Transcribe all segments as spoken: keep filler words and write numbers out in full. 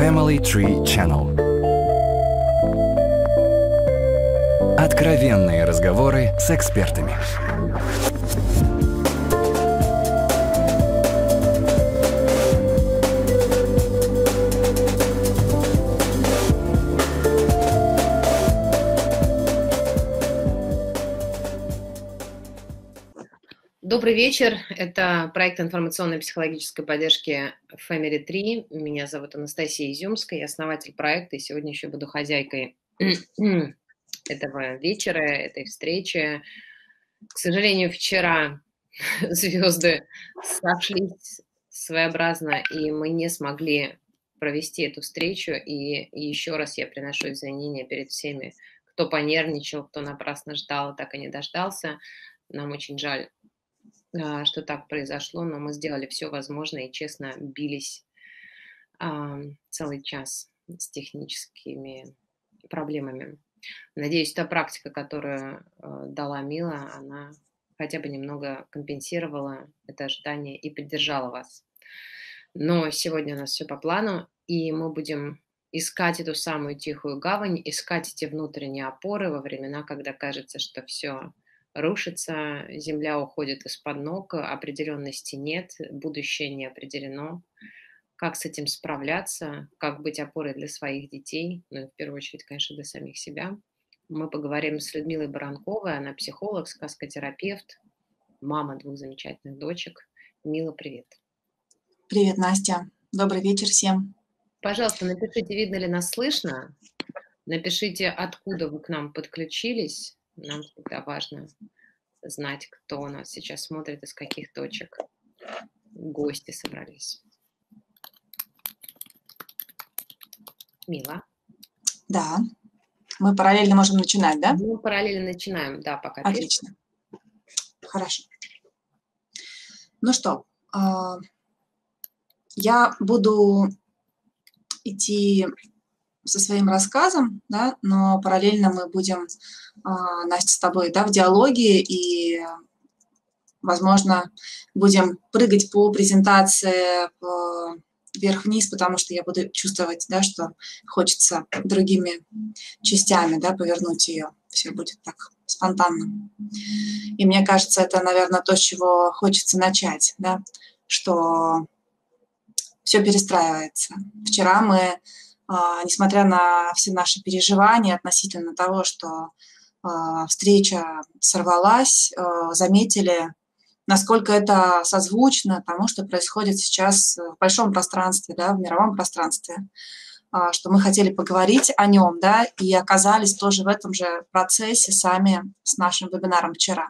Family Tree Channel. Откровенные разговоры с экспертами. Добрый вечер. Это проект информационной психологической поддержки Family Tree. Меня зовут Анастасия Изюмская, я основатель проекта, и сегодня еще буду хозяйкой этого вечера, этой встречи. К сожалению, вчера звезды сошлись своеобразно, и мы не смогли провести эту встречу. И еще раз я приношу извинения перед всеми, кто понервничал, кто напрасно ждал, так и не дождался. Нам очень жаль, что так произошло, но мы сделали все возможное и честно бились а, целый час с техническими проблемами. Надеюсь, та практика, которую а, дала Мила, она хотя бы немного компенсировала это ожидание и поддержала вас. Но сегодня у нас все по плану, и мы будем искать эту самую тихую гавань, искать эти внутренние опоры во времена, когда кажется, что все рушится, земля уходит из-под ног, определенности нет, будущее не определено. Как с этим справляться, как быть опорой для своих детей, ну и в первую очередь, конечно, для самих себя. Мы поговорим с Людмилой Баранковой, она психолог, сказкотерапевт, мама двух замечательных дочек. Мила, привет. Привет, Настя. Добрый вечер всем. Пожалуйста, напишите, видно ли нас слышно. Напишите, откуда вы к нам подключились. Нам всегда важно знать, кто у нас сейчас смотрит, из каких точек гости собрались. Мила? Да. Мы параллельно можем начинать, да? Мы параллельно начинаем, да, пока. Отлично. Пишем. Хорошо. Ну что, я буду идти со своим рассказом, да, но параллельно мы будем, Настя, с тобой, да, в диалоге и, возможно, будем прыгать по презентации вверх-вниз, потому что я буду чувствовать, да, что хочется другими частями, да, повернуть ее. Все будет так спонтанно. И мне кажется, это, наверное, то, с чего хочется начать, да, что все перестраивается. Вчера мы, несмотря на все наши переживания относительно того, что встреча сорвалась, заметили, насколько это созвучно тому, что происходит сейчас в большом пространстве, да, в мировом пространстве, что мы хотели поговорить о нем, да, и оказались тоже в этом же процессе сами с нашим вебинаром вчера.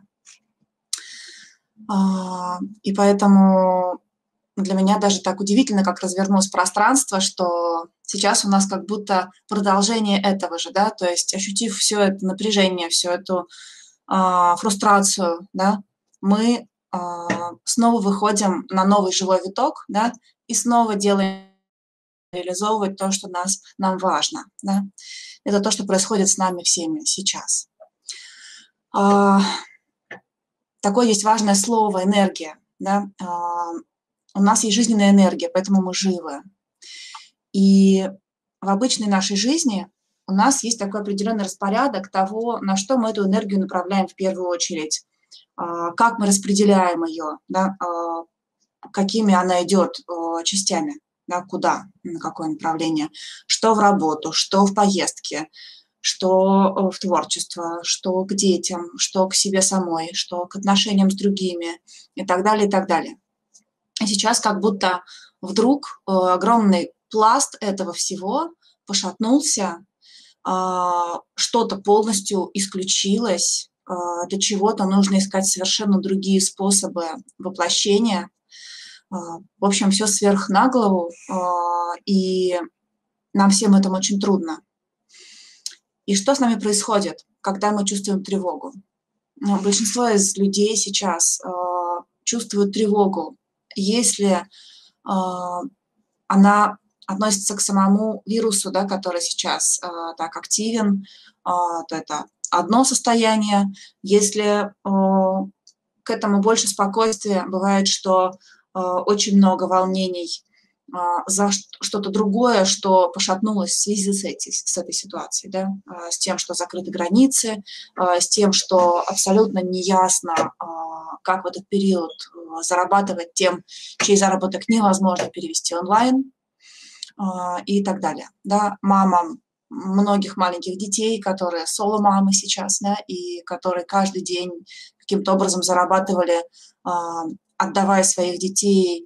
И поэтому для меня даже так удивительно, как развернулось пространство, что сейчас у нас как будто продолжение этого же, да, то есть ощутив все это напряжение, всю эту э, фрустрацию, да, мы э, снова выходим на новый живой виток, да, и снова делаем, реализовывать то, что нас, нам важно, да. Это то, что происходит с нами всеми сейчас. Э, такое есть важное слово «энергия», да. Э, У нас есть жизненная энергия, поэтому мы живы. И в обычной нашей жизни у нас есть такой определенный распорядок того, на что мы эту энергию направляем в первую очередь, как мы распределяем ее, да, какими она идет частями, да, куда, на какое направление, что в работу, что в поездки, что в творчество, что к детям, что к себе самой, что к отношениям с другими и так далее, и так далее. И сейчас как будто вдруг э, огромный пласт этого всего пошатнулся, э, что-то полностью исключилось, э, для чего-то нужно искать совершенно другие способы воплощения. Э, в общем, все сверх на голову, э, и нам всем этому очень трудно. И что с нами происходит, когда мы чувствуем тревогу? Ну, большинство из людей сейчас э, чувствуют тревогу, если э, она относится к самому вирусу, да, который сейчас э, так активен, э, то это одно состояние. Если э, к этому больше спокойствия, бывает, что э, очень много волнений, за что-то другое, что пошатнулось в связи с, эти, с этой ситуацией, да, с тем, что закрыты границы, с тем, что абсолютно неясно, как в этот период зарабатывать тем, чей заработок невозможно перевести онлайн и так далее. Да. Мамам многих маленьких детей, которые соло-мамы сейчас, да, и которые каждый день каким-то образом зарабатывали, отдавая своих детей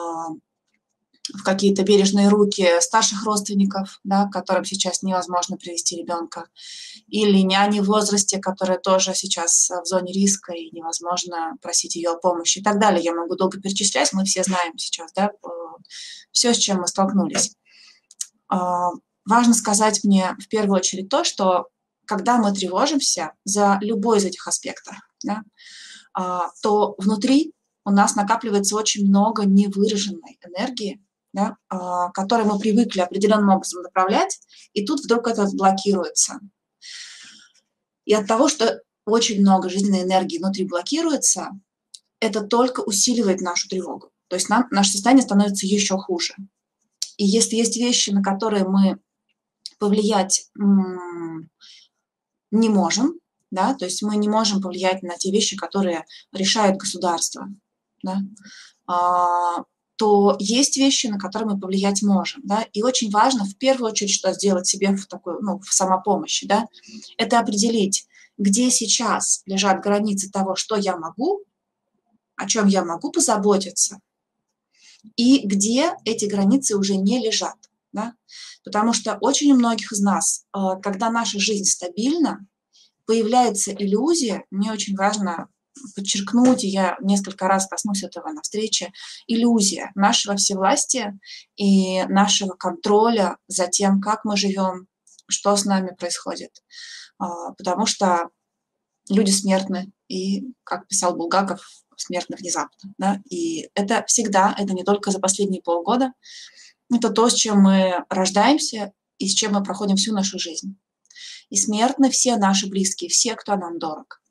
в какие-то бережные руки старших родственников, да, которым сейчас невозможно привести ребенка, или няни в возрасте, которая тоже сейчас в зоне риска и невозможно просить ее о помощи и так далее. Я могу долго перечислять, мы все знаем сейчас, да, все, с чем мы столкнулись. Важно сказать мне в первую очередь то, что когда мы тревожимся за любой из этих аспектов, да, то внутри у нас накапливается очень много невыраженной энергии, да, которой мы привыкли определенным образом направлять, и тут вдруг это блокируется. И от того, что очень много жизненной энергии внутри блокируется, это только усиливает нашу тревогу. То есть нам, наше состояние становится еще хуже. И если есть вещи, на которые мы повлиять м- не можем, да, то есть мы не можем повлиять на те вещи, которые решает государство, да, а, то есть вещи, на которые мы повлиять можем, да, и очень важно в первую очередь, что сделать себе в такой, ну, в самопомощи, да, это определить, где сейчас лежат границы того, что я могу, о чем я могу позаботиться, и где эти границы уже не лежат, да, потому что очень у многих из нас, когда наша жизнь стабильна, появляется иллюзия, мне очень важно подчеркнуть, и я несколько раз коснусь этого на встрече, иллюзия нашего всевластия и нашего контроля за тем, как мы живем, что с нами происходит. Потому что люди смертны, и, как писал Булгаков, смертны внезапно. Да? И это всегда, это не только за последние полгода, это то, с чем мы рождаемся и с чем мы проходим всю нашу жизнь. И смертны все наши близкие, все, кто нам дорог.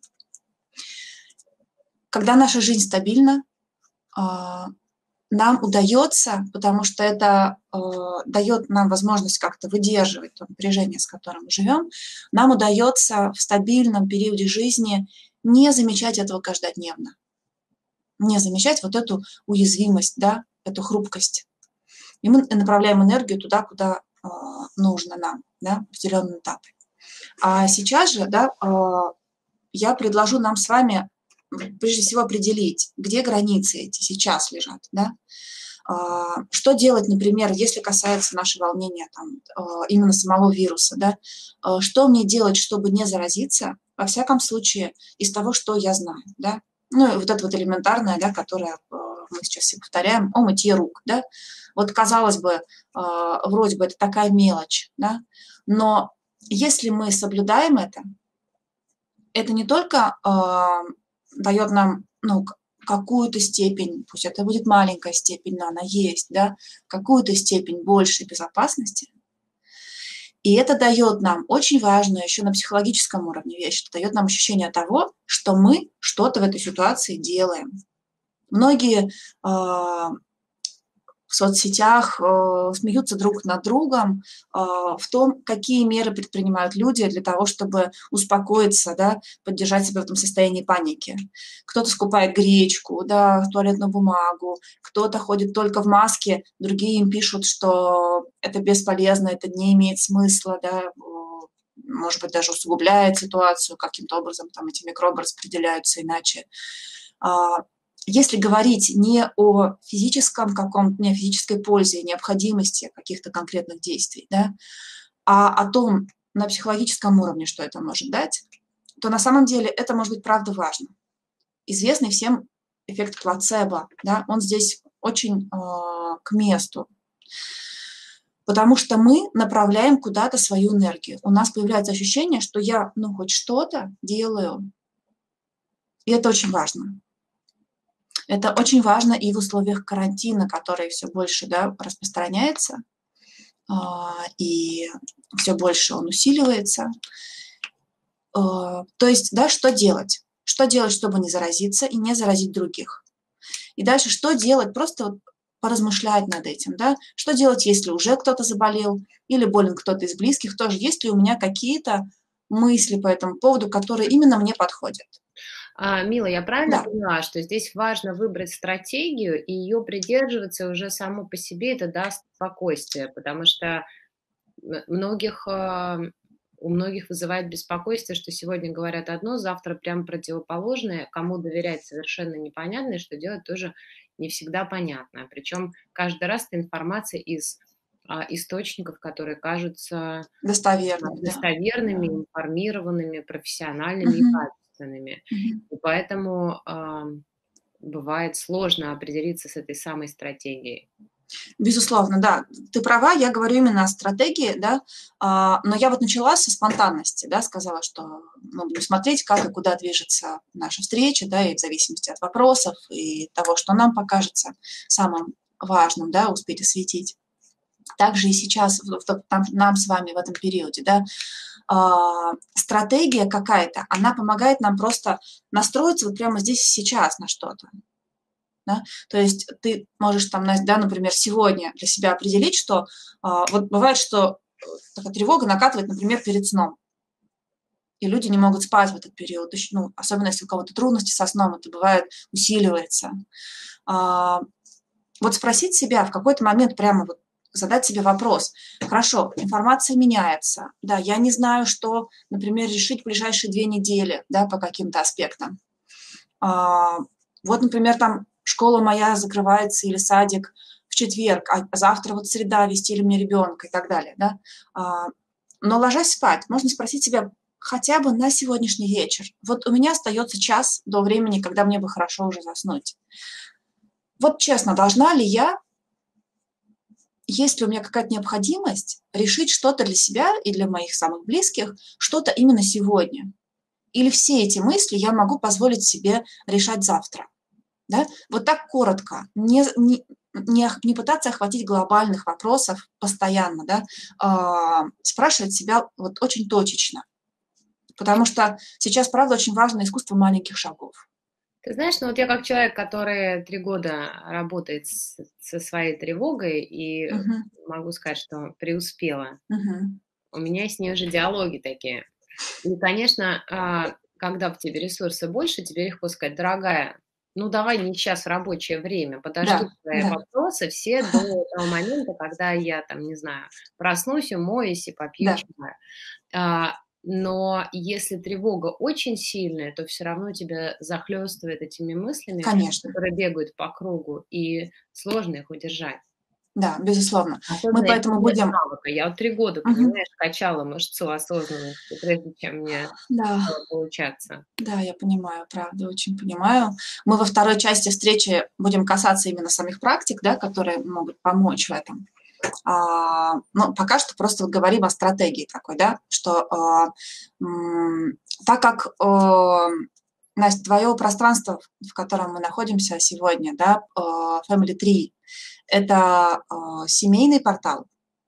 Когда наша жизнь стабильна, нам удается, потому что это дает нам возможность как-то выдерживать то напряжение, с которым мы живем, нам удается в стабильном периоде жизни не замечать этого каждодневно, не замечать вот эту уязвимость, да, эту хрупкость. И мы направляем энергию туда, куда нужно нам, да, в определенные этапы. А сейчас же, да, я предложу нам с вами прежде всего определить, где границы эти сейчас лежат, да. Что делать, например, если касается нашего волнения там, именно самого вируса, да, что мне делать, чтобы не заразиться, во всяком случае, из того, что я знаю, да. Ну, и вот это вот элементарное, да, которое мы сейчас все повторяем, о мытье рук, да. Вот, казалось бы, вроде бы это такая мелочь, да, но если мы соблюдаем это, это не только э, дает нам, ну, какую-то степень, пусть это будет маленькая степень, но она есть, да, какую-то степень большей безопасности. И это дает нам очень важную еще на психологическом уровне вещь, это дает нам ощущение того, что мы что-то в этой ситуации делаем. Многие э, в соцсетях э, смеются друг над другом э, в том, какие меры предпринимают люди для того, чтобы успокоиться, да, поддержать себя в этом состоянии паники. Кто-то скупает гречку, да, туалетную бумагу, кто-то ходит только в маске, другие им пишут, что это бесполезно, это не имеет смысла, да, э, может быть, даже усугубляет ситуацию, каким-то образом там эти микробы распределяются иначе. Если говорить не о физическом каком-то, не о физической пользе, необходимости каких-то конкретных действий, да, а о том, на психологическом уровне, что это может дать, то на самом деле это может быть правда важно. Известный всем эффект плацебо, да, он здесь очень э, к месту, потому что мы направляем куда-то свою энергию. У нас появляется ощущение, что я, ну, хоть что-то делаю, и это очень важно. Это очень важно и в условиях карантина, который все больше, да, распространяется, и все больше он усиливается. То есть, да, что делать? Что делать, чтобы не заразиться и не заразить других? И дальше, что делать? Просто вот поразмышлять над этим, да, что делать, если уже кто-то заболел или болен кто-то из близких, тоже есть ли у меня какие-то мысли по этому поводу, которые именно мне подходят. А, Мила, я правильно Да. поняла, что здесь важно выбрать стратегию, и ее придерживаться уже само по себе это даст спокойствие, потому что м многих, а, у многих вызывает беспокойство, что сегодня говорят одно, завтра прям противоположное, кому доверять совершенно непонятно, и что делать тоже не всегда понятно. Причем каждый раз эта информация из, а, источников, которые кажутся, а, Достоверными, да. достоверными, Да. информированными, профессиональными и Мгм. качественными. Мгм. И поэтому, ам, бывает сложно определиться с этой самой стратегией. Безусловно, да, ты права, я говорю именно о стратегии, да, а, но я вот начала со спонтанности, да, сказала, что мы будем смотреть, как и куда движется наша встреча, да, и в зависимости от вопросов и того, что нам покажется самым важным, да, успеть осветить. Также и сейчас в в нам нам с вами в этом периоде, да, а, стратегия какая-то, она помогает нам просто настроиться вот прямо здесь и сейчас на что-то. Да? То есть ты можешь там, нас да, например, сегодня для себя определить, что, а, вот бывает, что, э, такая тревога накатывает, например, перед сном. И люди не могут спать в этот период, ещё, ну, особенно если у кого-то трудности со сном, это бывает, усиливается. А, вот спросить себя в какой-то момент, прямо вот задать себе вопрос: хорошо, информация меняется, да, я не знаю, что, например, решить в ближайшие две недели, да, по каким-то аспектам. А, вот, например, там школа моя закрывается или садик в четверг, а завтра вот среда, везти ли мне ребенка и так далее, да. А, но ложась спать, можно спросить себя хотя бы на сегодняшний вечер: вот у меня остается час до времени, когда мне бы хорошо уже заснуть. Вот честно, должна ли я есть ли у меня какая-то необходимость решить что-то для себя и для моих самых близких, что-то именно сегодня? Или все эти мысли я могу позволить себе решать завтра? Да? Вот так коротко, не не не ох не пытаться охватить глобальных вопросов постоянно, да, а, спрашивать себя вот очень точечно. Потому что сейчас, правда, очень важно искусство маленьких шагов. Ты знаешь, ну вот я как человек, который три года работает с со своей тревогой, и Мгм. могу сказать, что преуспела. Мгм. У меня с ней уже диалоги такие. И, конечно, а, когда в тебе ресурса больше, тебе легко сказать: "Дорогая, ну давай не сейчас в рабочее время, подождут Да, твои да. вопросы все до того момента, когда я там, не знаю, проснусь, умоюсь и попью Да. чая". А, но если тревога очень сильная, то всё равно тебя захлёстывает этими мыслями, Конечно. которые бегают по кругу, и сложно их удержать. Да, безусловно. Мы Особенно если поэтому нет будем навыка. Я вот три года, Мгм. понимаешь, качала мышцу осознанности, прежде чем мне Да. стало получаться. Да, я понимаю, правда, очень понимаю. Мы во второй части встречи будем касаться именно самих практик, да, которые могут помочь в этом. А, но пока что просто вот говорим о стратегии такой, да, что, а, м, так как, а, Насть, твое пространство, в котором мы находимся сегодня, да, а, Family Tree- это, а, семейный портал,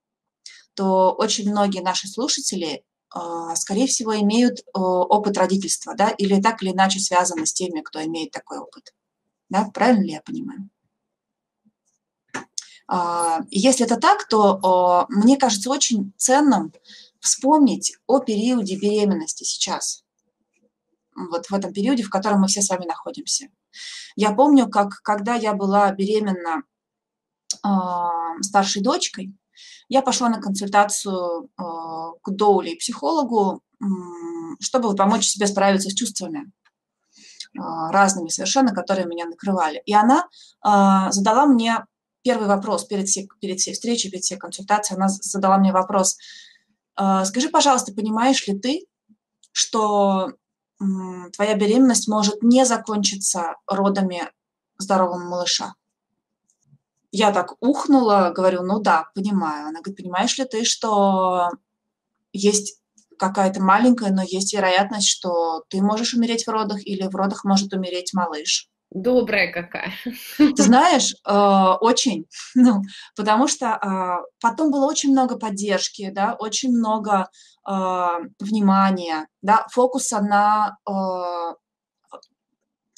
то очень многие наши слушатели, а, скорее всего, имеют, э, опыт родительства, да, или так или иначе связаны с теми, кто имеет такой опыт. Да, правильно ли я понимаю? А, если это так, то, а, мне кажется очень ценным вспомнить о периоде беременности сейчас. Вот в этом периоде, в котором мы все с вами находимся. Я помню, как когда я была беременна, а, старшей дочкой, я пошла на консультацию, а, к доуле-психологу, м, чтобы помочь себе справиться с чувствами, а, разными совершенно, которые меня накрывали. И она, а, задала мне первый вопрос перед всей перед всей встречей, перед всей консультацией. Она з задала мне вопрос: "А, скажи, пожалуйста, понимаешь ли ты, что, м, твоя беременность может не закончиться родами здорового малыша?" Я так ухнула, говорю: "Ну да, понимаю". Она говорит: "Понимаешь ли ты, что есть какая-то маленькая, но есть вероятность, что ты можешь умереть в родах или в родах может умереть малыш?" Добрая какая. Ты знаешь, а, очень, ну, потому что, а, потом было очень много поддержки, да, очень много, а, внимания, да, фокуса на, а,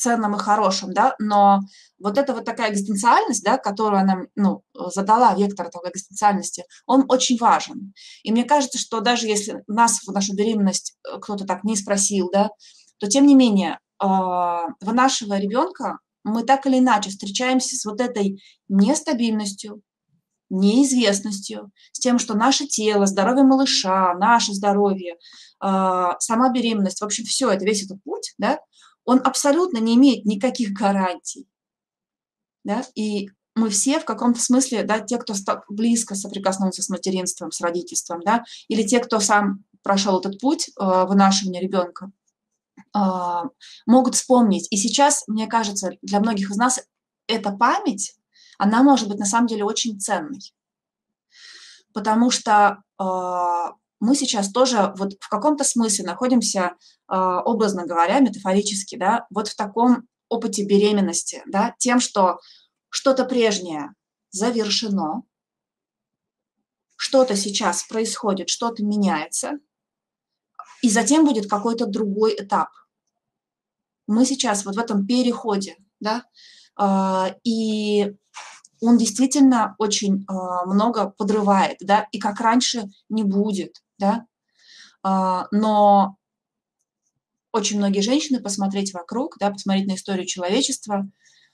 ценном и хорошем, да, но вот эта вот такая экзистенциальность, да, которую она, ну, задала, вектор такой экзистенциальности, он очень важен. И мне кажется, что даже если нас в нашу беременность кто-то так не спросил, да, то тем не менее, вынашивая ребенка, мы так или иначе встречаемся с вот этой нестабильностью, неизвестностью, с тем, что наше тело, здоровье малыша, наше здоровье, сама беременность, в общем, все это, весь этот путь, да, он абсолютно не имеет никаких гарантий, да, и мы все в каком-то смысле, да, те, кто близко соприкоснулся с материнством, с родительством, да, или те, кто сам прошел этот путь вынашивания ребенка, могут вспомнить. И сейчас, мне кажется, для многих из нас эта память, она может быть на самом деле очень ценной, потому что мы сейчас тоже вот в каком-то смысле находимся, образно говоря, метафорически, да, вот в таком опыте беременности, да, тем, что что-то прежнее завершено, что-то сейчас происходит, что-то меняется, и затем будет какой-то другой этап. Мы сейчас вот в этом переходе, да, и он действительно очень много подрывает, да, и как раньше не будет, да, но очень многие женщины, посмотреть вокруг, да, посмотреть на историю человечества,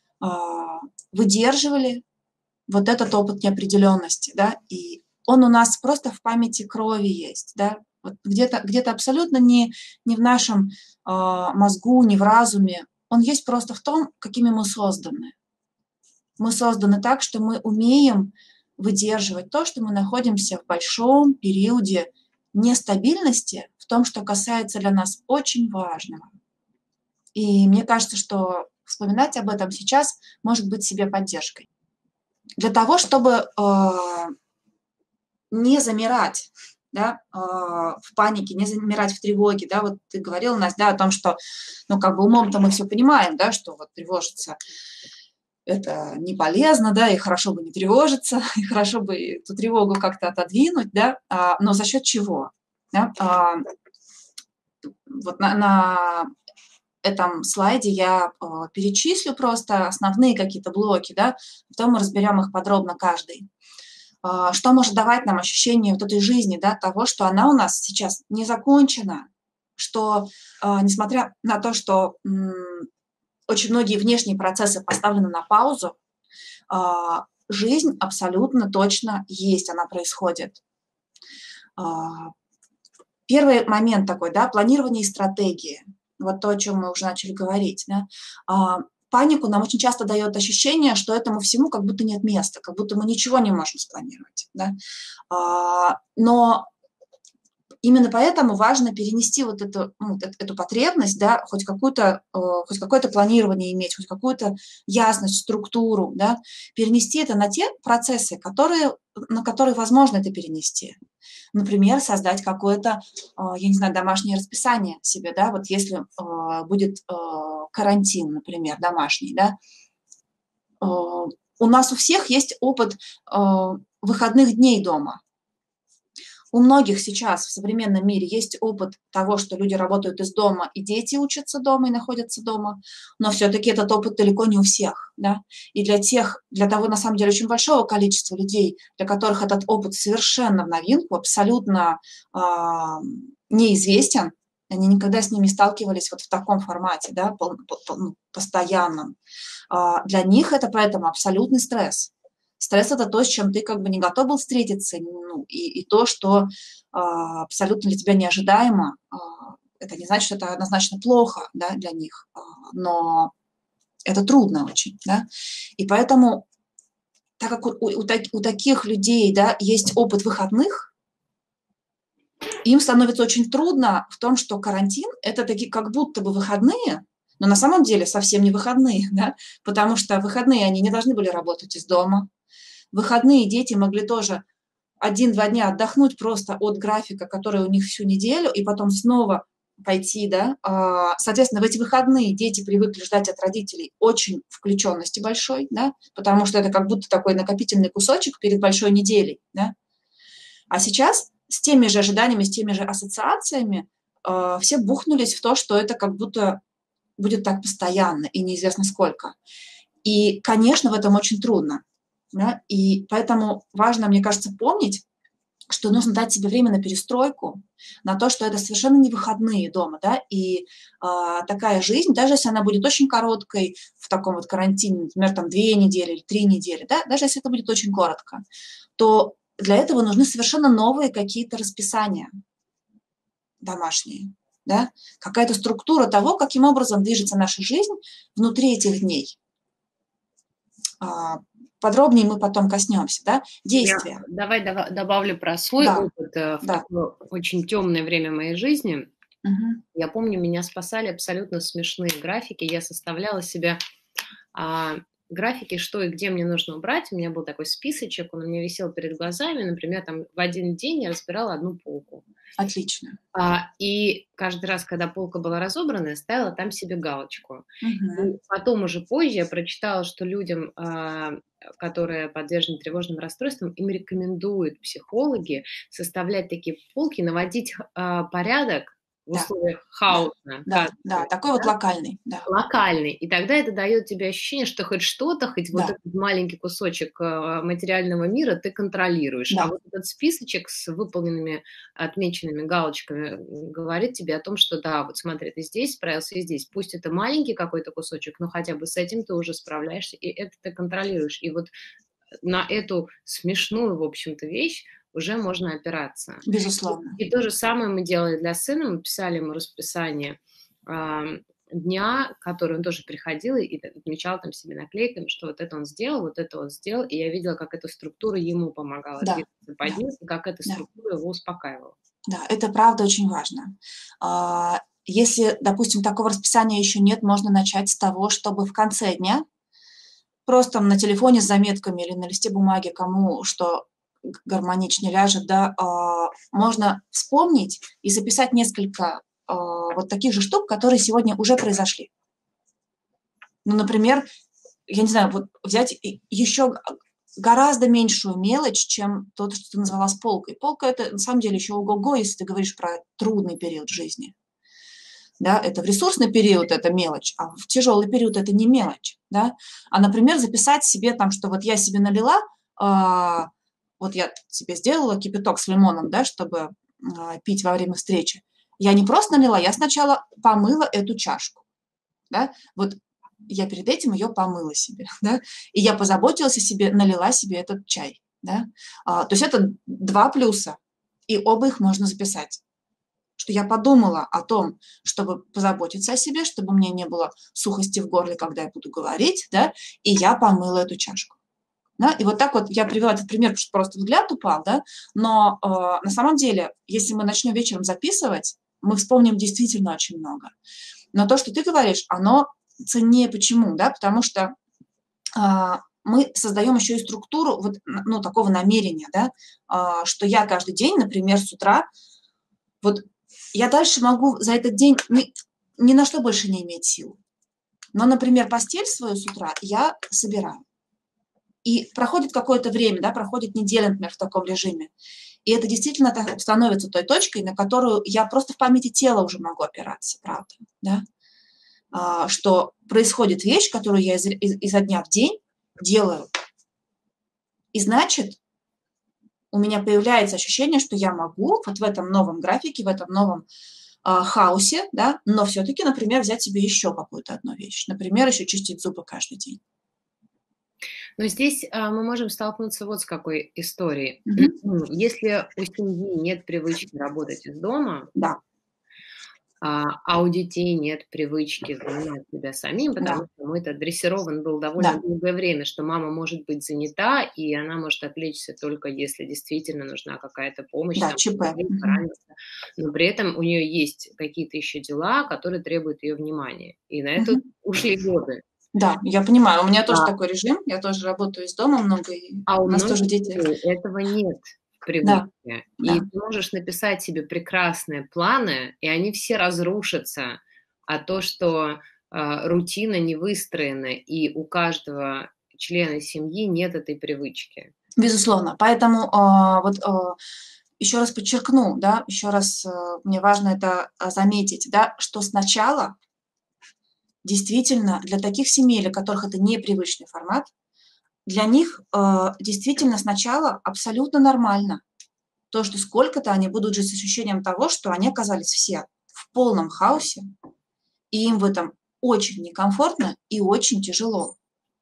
выдерживали вот этот опыт неопределенности, да, и он у нас просто в памяти крови есть, да, вот где-то где-то абсолютно не, не в нашем э, мозгу, не в разуме, он есть просто в том, какими мы созданы. Мы созданы так, что мы умеем выдерживать то, что мы находимся в большом периоде нестабильности в том, что касается для нас очень важного. И мне кажется, что вспоминать об этом сейчас может быть себе поддержкой. Для того, чтобы э, не замирать, да, э, в панике, не замирать в тревоге, да, вот ты говорила, Настя, да, о том, что, ну, как бы умом-то мы все понимаем, да, что вот тревожиться это не полезно, да, и хорошо бы не тревожиться, и хорошо бы эту тревогу как-то отодвинуть, да, а, но за счет чего? Да? А, вот на, на этом слайде я а, перечислю просто основные какие-то блоки, да, потом мы разберем их подробно каждый. А, что может давать нам ощущение вот этой жизни, да, того, что она у нас сейчас не закончена, что, а, несмотря на то, что м, очень многие внешние процессы поставлены на паузу, а, жизнь абсолютно точно есть, она происходит. А, первый момент такой, да, планирование и стратегии. Вот то, о чем мы уже начали говорить. Да. А, панику нам очень часто дает ощущение, что этому всему как будто нет места, как будто мы ничего не можем спланировать. Да. А, но именно поэтому важно перенести вот эту, ну, эту потребность, да, хоть, какую-то, э, хоть какое-то планирование иметь, хоть какую-то ясность, структуру, да, перенести это на те процессы, которые, на которые возможно это перенести. Например, создать какое-то, э, я не знаю, домашнее расписание себе, да, вот если э, будет э, карантин, например, домашний, да, э, у нас у всех есть опыт э, выходных дней дома. У многих сейчас в современном мире есть опыт того, что люди работают из дома, и дети учатся дома и находятся дома, но все-таки этот опыт далеко не у всех, да, и для тех, для того, на самом деле, очень большого количества людей, для которых этот опыт совершенно в новинку, абсолютно э, неизвестен, они никогда с ними сталкивались вот в таком формате, да, пол, пол, постоянном, э, для них это поэтому абсолютный стресс. Стресс – это то, с чем ты как бы не готов был встретиться, ну, и, и то, что а, абсолютно для тебя неожидаемо. А, это не значит, что это однозначно плохо, да, для них, а, но это трудно очень. Да? И поэтому, так как у, у, у таких людей, да, есть опыт выходных, им становится очень трудно в том, что карантин – это такие как будто бы выходные, но на самом деле совсем не выходные, да? Потому что в выходные они не должны были работать из дома. В выходные дети могли тоже один-два дня отдохнуть просто от графика, который у них всю неделю, и потом снова пойти, да. Соответственно, в эти выходные дети привыкли ждать от родителей очень включенности большой, да, потому что это как будто такой накопительный кусочек перед большой неделей, да. А сейчас с теми же ожиданиями, с теми же ассоциациями все бухнулись в то, что это как будто будет так постоянно и неизвестно сколько. И, конечно, в этом очень трудно. Да? И поэтому важно, мне кажется, помнить, что нужно дать себе время на перестройку, на то, что это совершенно не выходные дома, да, и а, такая жизнь, даже если она будет очень короткой в таком вот карантине, например, там две недели или три недели, да, даже если это будет очень коротко, то для этого нужны совершенно новые какие-то расписания домашние, да, какая-то структура того, каким образом движется наша жизнь внутри этих дней. А, подробнее мы потом коснемся, да, действия. Я, давай, давай добавлю про свой Да, опыт э, в да. такое очень темное время моей жизни. Мгм. Я помню, меня спасали абсолютно смешные графики. Я составляла себе а, графики, что и где мне нужно убрать. У меня был такой списочек, он у меня висел перед глазами. Например, там в один день я разбирала одну полку. Отлично. А, и каждый раз, когда полка была разобрана, я ставила там себе галочку. Мгм. И потом уже позже я прочитала, что людям, а, которые подвержены тревожным расстройствам, им рекомендуют психологи составлять такие полки, наводить а, порядок в Да, условиях да, хаоса, да, да, хаоса, такой вот да, локальный, да, локальный. И тогда это дает тебе ощущение, что хоть что-то, хоть вот да, этот маленький кусочек а, материального мира ты контролируешь. А да, вот этот списочек с выполненными, отмеченными галочками м, говорит тебе о том, что да, вот смотри, ты здесь справился и здесь. Пусть это маленький какой-то кусочек, но хотя бы с этим ты уже справляешься, и это ты контролируешь. И вот на эту смешную, в общем-то, вещь уже можно опираться. безусловно. И то же самое мы делали для сына, мы писали ему расписание а, дня, который он тоже приходил и отмечал там себе наклейками, что вот это он сделал, вот это он сделал, и я видела, как эта структура ему помогала Да, двигаться по да, дню, и как эта да, структура его успокаивала. да, это правда очень важно. А, Если, допустим, такого расписания еще нет, можно начать с того, чтобы в конце дня просто на телефоне с заметками или на листе бумаги, кому что г- гармоничнее ляжет, да, а, можно вспомнить и записать несколько а, вот таких же штук, которые сегодня уже произошли. Ну, например, я не знаю, вот взять и еще гораздо меньшую мелочь, чем то, что ты назвала с полкой. Полка – это на самом деле еще ого-го, если ты говоришь про трудный период жизни. Да, это в ресурсный период это мелочь, а в тяжелый период это не мелочь. Да? А, например, записать себе там, что вот я себе налила, а, вот я себе сделала кипяток с лимоном, да, чтобы а, пить во время встречи. Я не просто налила, я сначала помыла эту чашку. Да? Вот я перед этим ее помыла себе, да, и я позаботилась о себе, налила себе этот чай, да. А, то есть это два плюса, и оба их можно записать. Что я подумала о том, чтобы позаботиться о себе, чтобы мне не было сухости в горле, когда я буду говорить, да, и я помыла эту чашку. Да, и вот так вот я привела этот пример, потому что просто взгляд упал, да, но э, на самом деле, если мы начнем вечером записывать, мы вспомним действительно очень много. Но то, что ты говоришь, оно ценнее. Почему? Да? Потому что а, мы создаем еще и структуру вот, ну, такого намерения, да, а, что я каждый день, например, с утра, вот я дальше могу за этот день ни, ни на что больше не иметь сил. Но, например, постель свою с утра я собираю. И проходит какое-то время, да, проходит неделя, например, в таком режиме. И это действительно так становится той точкой, на которую я просто в памяти тела уже могу опираться, правда, да. А, что происходит вещь, которую я из, из, изо дня в день делаю. И значит, у меня появляется ощущение, что я могу вот в этом новом графике, в этом новом а, хаосе, да, но все-таки, например, взять себе еще какую-то одну вещь. Например, еще чистить зубы каждый день. Но здесь а, мы можем столкнуться вот с какой историей. Мгм. Если у семьи нет привычки работать из дома, Да, а, а у детей нет привычки занимать себя самим, да, потому что мой-то дрессирован был довольно да, долгое время, что мама может быть занята, и она может отвлечься только если действительно нужна какая-то помощь, да, там, ЧП. поговорить, Мгм. пораниться. Но при этом у нее есть какие-то еще дела, которые требуют ее внимания. И на это Мгм. ушли годы. Да, я понимаю, у меня тоже А, такой режим, я тоже работаю из дома много, и а у у нас многих тоже дети. людей этого нет в Да, привычке. И да. ты можешь написать себе прекрасные планы, и они все разрушатся. А то, что а, рутина не выстроена, и у каждого члена семьи нет этой привычки. Безусловно. Поэтому а, вот а, еще раз подчеркну, да, еще раз а, мне важно это а, заметить, да, что сначала действительно, для таких семей, для которых это непривычный формат, для них э, действительно сначала абсолютно нормально то, что сколько-то они будут жить с ощущением того, что они оказались все в полном хаосе, и им в этом очень некомфортно и очень тяжело.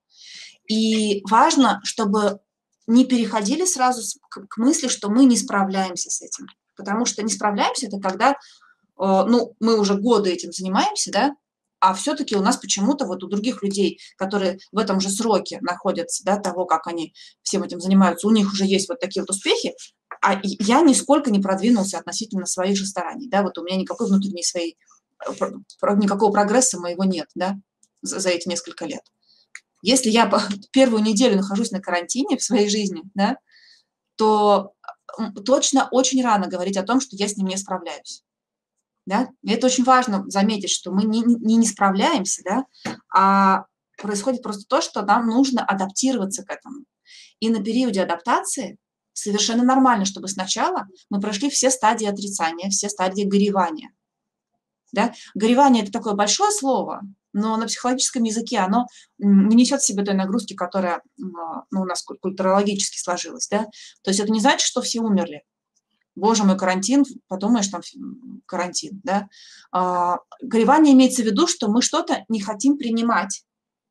И важно, чтобы не переходили сразу к, к мысли, что мы не справляемся с этим. Потому что не справляемся – это когда, э, ну, мы уже годы этим занимаемся, да, а все-таки у нас почему-то вот у других людей, которые в этом же сроке находятся, да, того, как они всем этим занимаются, у них уже есть вот такие вот успехи, а я нисколько не продвинулся относительно своих же стараний, да, вот у меня никакой внутренней своей, никакого прогресса моего нет, да, за, за эти несколько лет. Если я первую неделю нахожусь на карантине в своей жизни, да, то точно очень рано говорить о том, что я с ним не справляюсь. Да? И это очень важно заметить, что мы не, не, не справляемся, да, а происходит просто то, что нам нужно адаптироваться к этому. И на периоде адаптации совершенно нормально, чтобы сначала мы прошли все стадии отрицания, все стадии горевания. Да? Горевание – это такое большое слово, но на психологическом языке оно не несет в себе той нагрузки, которая, ну, у нас культурологически сложилась. Да? То есть это не значит, что все умерли. Боже мой, карантин, подумаешь, там карантин. Да? А, горевание имеется в виду, что мы что-то не хотим принимать.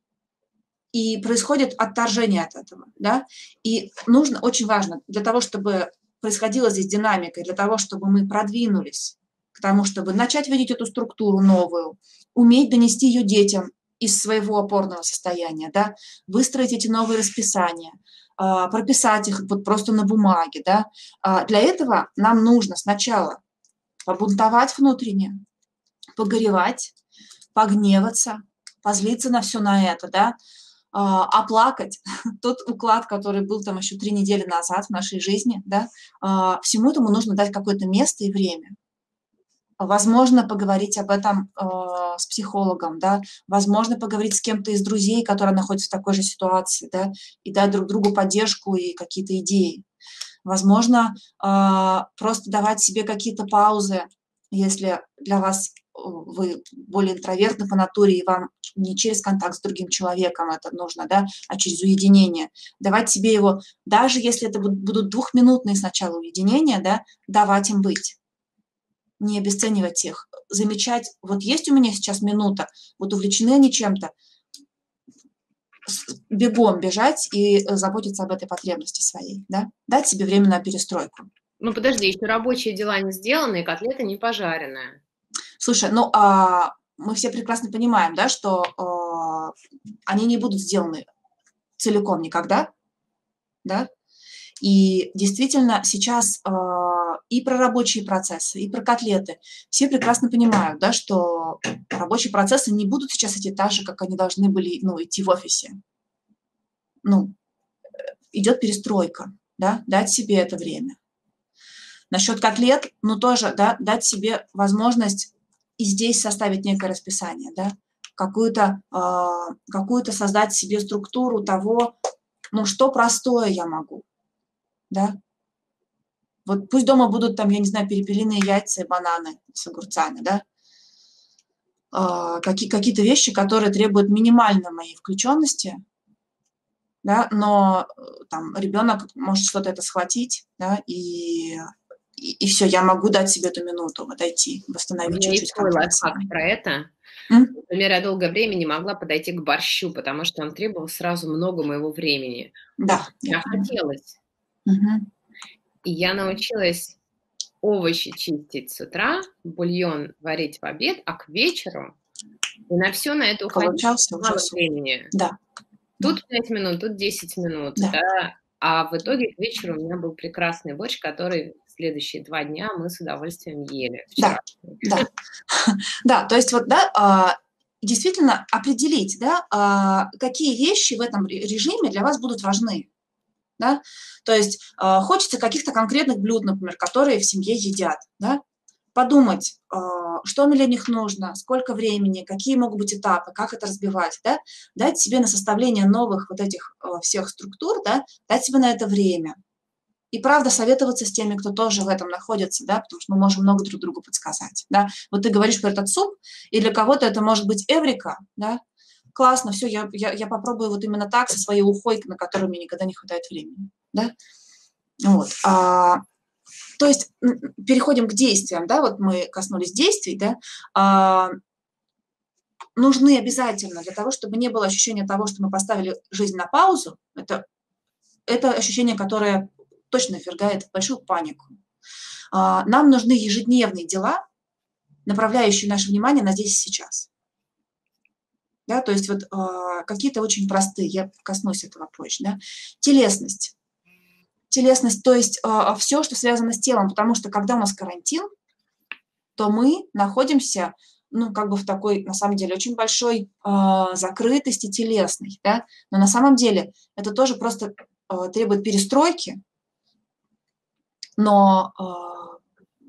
И происходит отторжение от этого. Да? И нужно, очень важно, для того, чтобы происходила здесь динамика, для того, чтобы мы продвинулись к тому, чтобы начать видеть эту структуру новую, уметь донести ее детям из своего опорного состояния, да, выстроить эти новые расписания, прописать их вот просто на бумаге. Да. Для этого нам нужно сначала побунтовать внутренне, погоревать, погневаться, позлиться на все на это, да, оплакать тот уклад, который был там еще три недели назад в нашей жизни. Да. Всему этому нужно дать какое-то место и время. Возможно, поговорить об этом э, с психологом, да, возможно, поговорить с кем-то из друзей, которые находятся в такой же ситуации, да, и дать друг другу поддержку и какие-то идеи. Возможно, э, просто давать себе какие-то паузы, если для вас вы более интровертны по натуре, и вам не через контакт с другим человеком это нужно, да, а через уединение. Давать себе его, даже если это будут двухминутные сначала уединения, да, давать им быть. Не обесценивать их, замечать, вот есть у меня сейчас минута, вот увлечены они чем-то, бегом бежать и заботиться об этой потребности своей, да, дать себе время на перестройку. Ну, подожди, еще рабочие дела не сделаны, и котлета не пожаренная. Слушай, ну, а, мы все прекрасно понимаем, да, что а, они не будут сделаны целиком никогда, да, и действительно сейчас э, и про рабочие процессы, и про котлеты все прекрасно понимают, да, что рабочие процессы не будут сейчас идти так же, как они должны были, ну, идти в офисе. Ну, идет перестройка, да, дать себе это время. Насчет котлет, ну, тоже, да, дать себе возможность и здесь составить некое расписание, да, какую-то, э, какую-то создать себе структуру того, ну, что простое я могу. Да? Вот пусть дома будут там, я не знаю, перепелиные яйца и бананы с огурцами, да? А, какие, какие-то вещи, которые требуют минимальной моей включенности, да, но там ребенок может что-то это схватить, да, и, и, и все, я могу дать себе эту минуту, отойти, восстановить чуть-чуть. У меня есть свой лайфхак про это. М? Например, я долгое время не могла подойти к борщу, потому что он требовал сразу много моего времени. Да. Мне хотелось. Угу. И я научилась овощи чистить с утра, бульон варить в обед, а к вечеру и на все на это уходило мало времени. Да. Тут пять минут, тут десять минут, да. Да? А в итоге к вечеру у меня был прекрасный борщ, который следующие два дня мы с удовольствием ели. Да, да. Да, то есть вот, да, действительно определить, да, какие вещи в этом режиме для вас будут важны. Да? То есть э, хочется каких-то конкретных блюд, например, которые в семье едят. Да? Подумать, э, что для них нужно, сколько времени, какие могут быть этапы, как это разбивать. Да? Дать себе на составление новых вот этих э, всех структур, да? Дать себе на это время. И правда советоваться с теми, кто тоже в этом находится, да, потому что мы можем много друг другу подсказать, да. Вот ты говоришь про этот суп, и для кого-то это может быть эврика, да. Классно, все, я, я, я попробую вот именно так со своей ухой, на которую мне никогда не хватает времени, да. Вот. А, то есть переходим к действиям, да, вот мы коснулись действий, да. А, нужны обязательно для того, чтобы не было ощущения того, что мы поставили жизнь на паузу, это, это ощущение, которое точно ввергает в большую панику. А, нам нужны ежедневные дела, направляющие наше внимание на здесь и сейчас. Да, то есть вот а, какие-то очень простые, я коснусь этого позже, да. Телесность. Телесность, то есть а, все, что связано с телом, потому что когда у нас карантин, то мы находимся, ну, как бы в такой, на самом деле, очень большой а, закрытости телесной, да, но на самом деле это тоже просто а, требует перестройки, но а,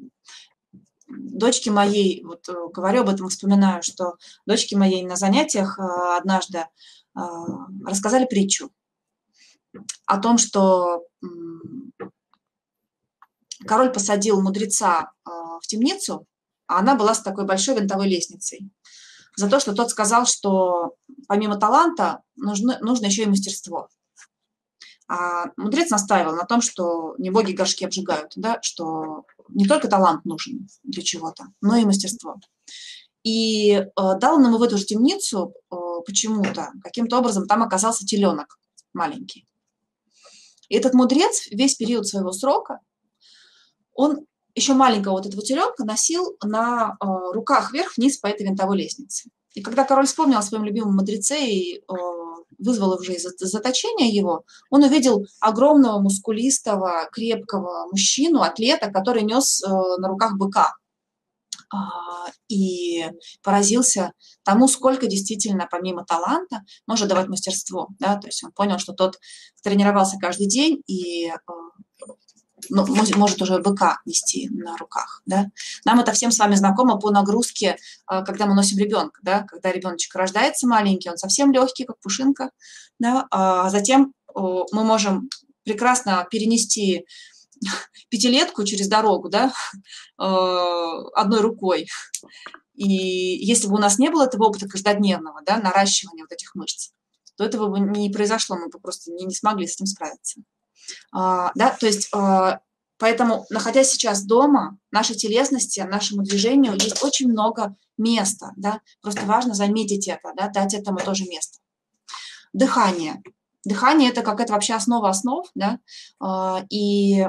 дочке моей, вот говорю об этом, вспоминаю, что дочке моей на занятиях а, однажды а, рассказали притчу о том, что м, король посадил мудреца а, в темницу, а она была с такой большой винтовой лестницей, за то, что тот сказал, что помимо таланта нужно, нужно еще и мастерство. А мудрец настаивал на том, что не боги горшки обжигают, да, что не только талант нужен для чего-то, но и мастерство. И э, дал он ему в эту же темницу э, почему-то, каким-то образом там оказался теленок маленький. И этот мудрец весь период своего срока, он еще маленького вот этого теленка носил на э, руках вверх-вниз по этой винтовой лестнице. И когда король вспомнил о своем любимом мудреце и э, вызвал уже из заточения его, он увидел огромного, мускулистого, крепкого мужчину, атлета, который нес э, на руках быка. А, и поразился тому, сколько действительно помимо таланта может давать мастерство. Да? То есть он понял, что тот тренировался каждый день и ну, может уже быка нести на руках. Да? Нам это всем с вами знакомо по нагрузке, когда мы носим ребенка. Да? Когда ребеночек рождается маленький, он совсем легкий, как пушинка. Да? А затем мы можем прекрасно перенести пятилетку через дорогу, да, одной рукой. И если бы у нас не было этого опыта каждодневного, да, наращивания вот этих мышц, то этого бы не произошло, мы бы просто не, не смогли с этим справиться. А, да, то есть, а, поэтому, находясь сейчас дома, нашей телесности, нашему движению есть очень много места, да, просто важно заметить это, да, дать этому тоже место. Дыхание. Дыхание – это какая-то вообще основа основ, да, а, и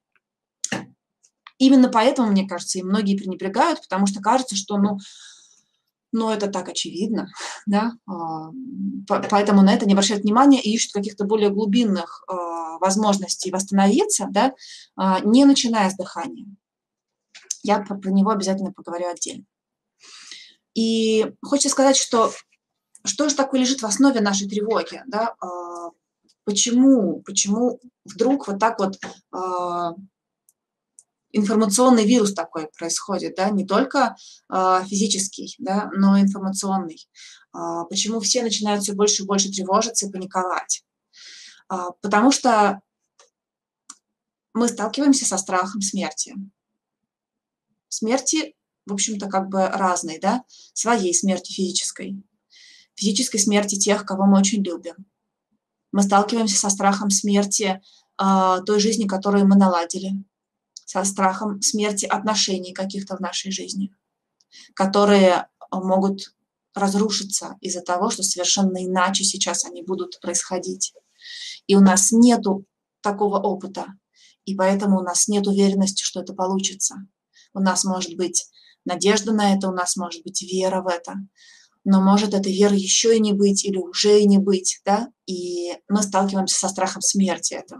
именно поэтому, мне кажется, и многие пренебрегают, потому что кажется, что, ну, ну это так очевидно, да, поэтому на это не обращают внимания и ищут каких-то более глубинных возможностей восстановиться, да, не начиная с дыхания. Я про него обязательно поговорю отдельно. И хочется сказать, что что же такое лежит в основе нашей тревоги, да, почему, почему вдруг вот так вот информационный вирус такой происходит, да, не только э, физический, да, но и информационный. Э, почему все начинают все больше и больше тревожиться и паниковать? Э, потому что мы сталкиваемся со страхом смерти. Смерти, в общем-то, как бы разной, да, своей смерти физической, физической смерти тех, кого мы очень любим. Мы сталкиваемся со страхом смерти э, той жизни, которую мы наладили, со страхом смерти отношений каких-то в нашей жизни, которые могут разрушиться из-за того, что совершенно иначе сейчас они будут происходить. И у нас нету такого опыта, и поэтому у нас нет уверенности, что это получится. У нас может быть надежда на это, у нас может быть вера в это, но может этой веры еще и не быть или уже и не быть, да? И мы сталкиваемся со страхом смерти этого.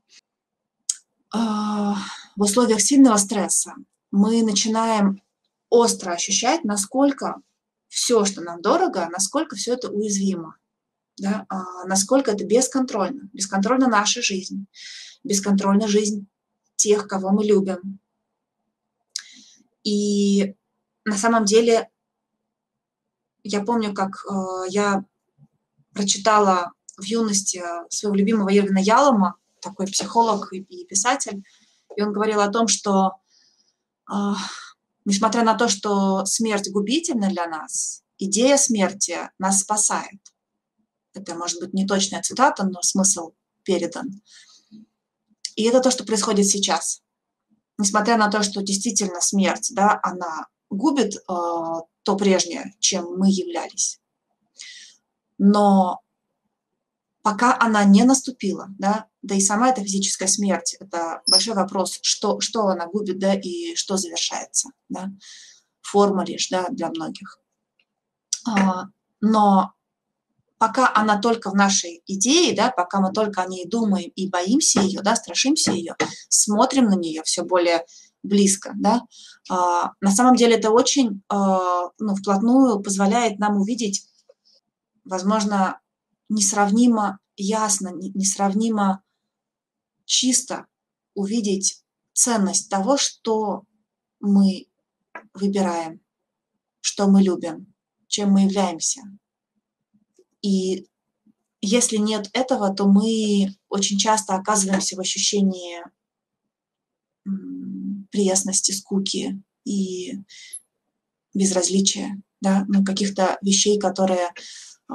В условиях сильного стресса мы начинаем остро ощущать, насколько все, что нам дорого, насколько все это уязвимо, да? Насколько это бесконтрольно. Бесконтрольна наша жизнь, бесконтрольна жизнь тех, кого мы любим. И на самом деле я помню, как я прочитала в юности своего любимого Ирвина Ялома такой психолог и писатель, и он говорил о том, что несмотря на то, что смерть губительна для нас, идея смерти нас спасает. Это может быть не точная цитата, но смысл передан. И это то, что происходит сейчас. Несмотря на то, что действительно смерть, да, она губит э, то прежнее, чем мы являлись. Но пока она не наступила, да, да и сама эта физическая смерть, это большой вопрос, что, что она губит, да, и что завершается, да, форма лишь, да, для многих. А, но пока она только в нашей идее, да, пока мы только о ней думаем и боимся ее, да, страшимся ее, смотрим на нее все более близко, да, а, на самом деле это очень, а, ну, вплотную позволяет нам увидеть, возможно, несравнимо ясно, несравнимо чисто увидеть ценность того, что мы выбираем, что мы любим, чем мы являемся. И если нет этого, то мы очень часто оказываемся в ощущении пресности, скуки и безразличия, да, ну, каких-то вещей, которые э,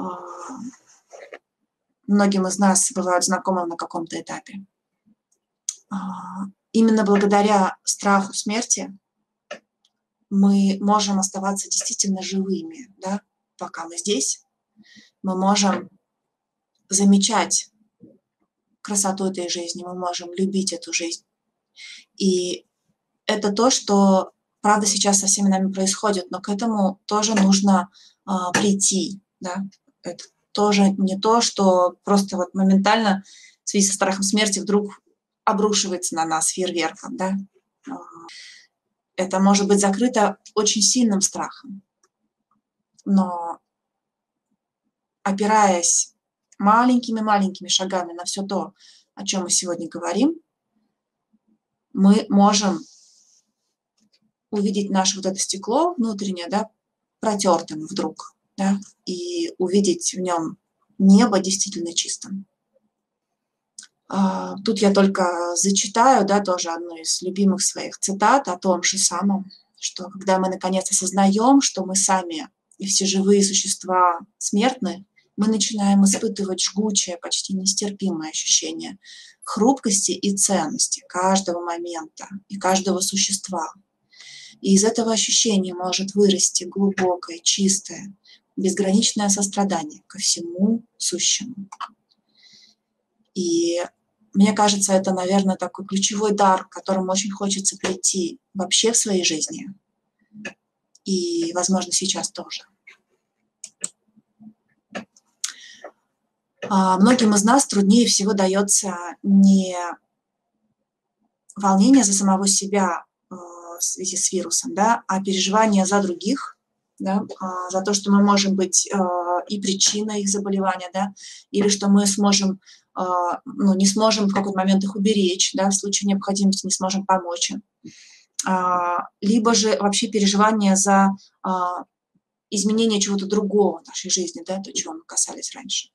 многим из нас бывают знакомы на каком-то этапе. Э, именно благодаря страху смерти мы можем оставаться действительно живыми, да, пока мы здесь. Мы можем замечать красоту этой жизни, мы можем любить эту жизнь. И это то, что, правда, сейчас со всеми нами происходит, но к этому тоже нужно э, прийти, да. Это тоже не то, что просто вот моментально в связи со страхом смерти вдруг обрушивается на нас фейерверком, да. Это может быть закрыто очень сильным страхом, но опираясь маленькими-маленькими шагами на все то, о чем мы сегодня говорим, мы можем увидеть наше вот это стекло внутреннее, да, протертым вдруг, да, и увидеть в нем небо действительно чистым. А, тут я только зачитаю, да, тоже одну из любимых своих цитат о том же самом, что когда мы наконец осознаем, что мы сами и все живые существа смертны, мы начинаем испытывать жгучее, почти нестерпимое ощущение хрупкости и ценности каждого момента и каждого существа. И из этого ощущения может вырасти глубокое, чистое, безграничное сострадание ко всему сущему. И мне кажется, это, наверное, такой ключевой дар, к которому очень хочется прийти вообще в своей жизни. И, возможно, сейчас тоже. А многим из нас труднее всего дается не волнение за самого себя э, в связи с вирусом, да, а переживание за других, да, э, за то, что мы можем быть э, и причиной их заболевания, да, или что мы сможем, э, ну, не сможем в какой-то момент их уберечь, да, в случае необходимости не сможем помочь им. Э, либо же вообще переживание за э, изменение чего-то другого в нашей жизни, да, то, чего мы касались раньше.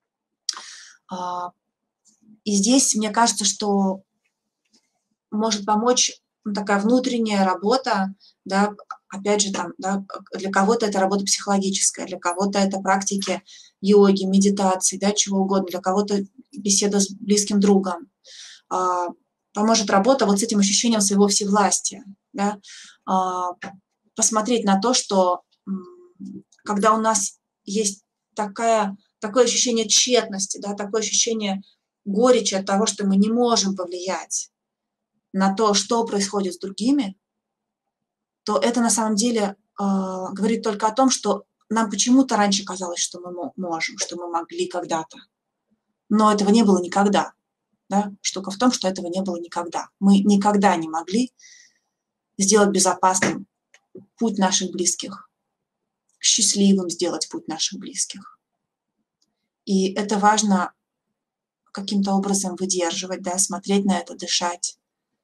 И здесь, мне кажется, что может помочь ну, такая внутренняя работа, да, опять же, там, да, для кого-то это работа психологическая, для кого-то это практики йоги, медитации, да, чего угодно, для кого-то беседа с близким другом. Поможет работа вот с этим ощущением своего всевластия, да, посмотреть на то, что когда у нас есть такая... такое ощущение тщетности, да, такое ощущение горечи от того, что мы не можем повлиять на то, что происходит с другими, то это на самом деле э, говорит только о том, что нам почему-то раньше казалось, что мы можем, что мы могли когда-то. Но этого не было никогда. Да? Штука в том, что этого не было никогда. Мы никогда не могли сделать безопасным путь наших близких, счастливым сделать путь наших близких. И это важно каким-то образом выдерживать, да, смотреть на это, дышать.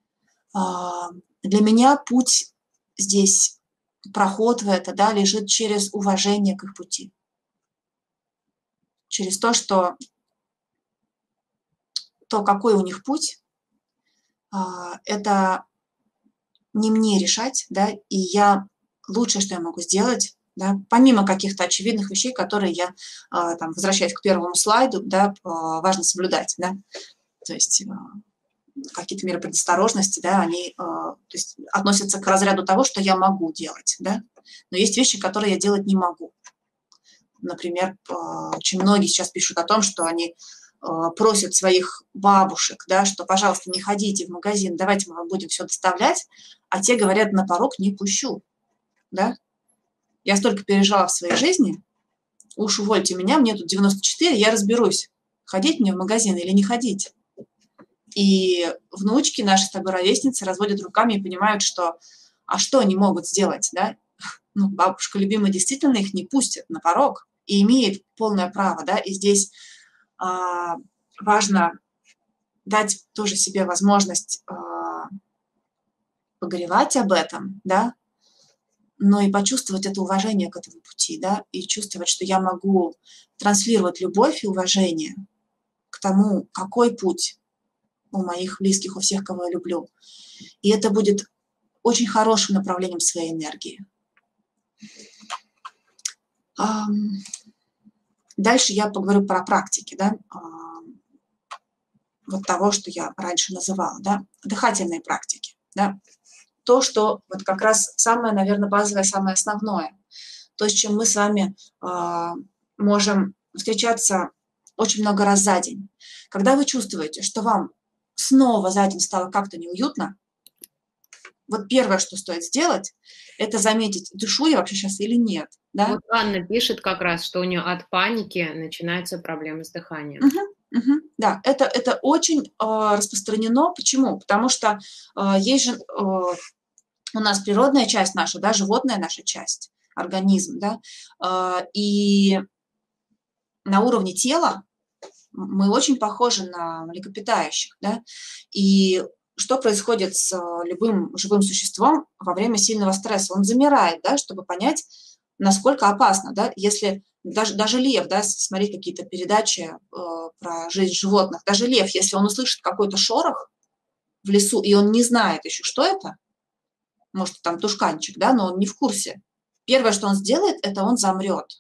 Для меня путь здесь, проход в это, да, лежит через уважение к их пути. Через то, что то, какой у них путь, а, это не мне решать, да, и я лучшее, что я могу сделать, да, помимо каких-то очевидных вещей, которые я, а, там, возвращаясь к первому слайду, да, а, важно соблюдать, да, то есть а, какие-то меры предосторожности, да, они а, то есть относятся к разряду того, что я могу делать, да, но есть вещи, которые я делать не могу. Например, а, очень многие сейчас пишут о том, что они а, просят своих бабушек, да, что, пожалуйста, не ходите в магазин, давайте мы вам будем все доставлять, а те говорят, на порог не пущу, да. Я столько пережила в своей жизни, уж увольте меня, мне тут девяносто четыре, я разберусь, ходить мне в магазин или не ходить. И внучки, наши с тобой ровесницы, разводят руками и понимают, что, а что они могут сделать, да? Ну, бабушка любимая действительно их не пустит на порог и имеет полное право, да, и здесь а, важно дать тоже себе возможность а, погоревать об этом, да, но и почувствовать это уважение к этому пути, да, и чувствовать, что я могу транслировать любовь и уважение к тому, какой путь у моих близких, у всех, кого я люблю. И это будет очень хорошим направлением своей энергии. Дальше я поговорю про практики, да, вот того, что я раньше называла, да, дыхательные практики, да. То, что вот как раз самое, наверное, базовое, самое основное, то, с чем мы с вами э, можем встречаться очень много раз за день. Когда вы чувствуете, что вам снова за день стало как-то неуютно, вот первое, что стоит сделать, это заметить, дышу я вообще сейчас или нет. Да? Вот Анна пишет как раз, что у нее от паники начинаются проблемы с дыханием. Угу, угу, да, это, это очень э, распространено. Почему? Потому что э, есть же... Э, у нас природная часть наша, да, животная наша часть, организм, да, и на уровне тела мы очень похожи на млекопитающих, да, и что происходит с любым живым существом во время сильного стресса? Он замирает, да, чтобы понять, насколько опасно, да, если даже, даже лев, да, смотреть какие-то передачи э, про жизнь животных, даже лев, если он услышит какой-то шорох в лесу, и он не знает еще, что это, может, там тушканчик, да, но он не в курсе. Первое, что он сделает, это он замрет,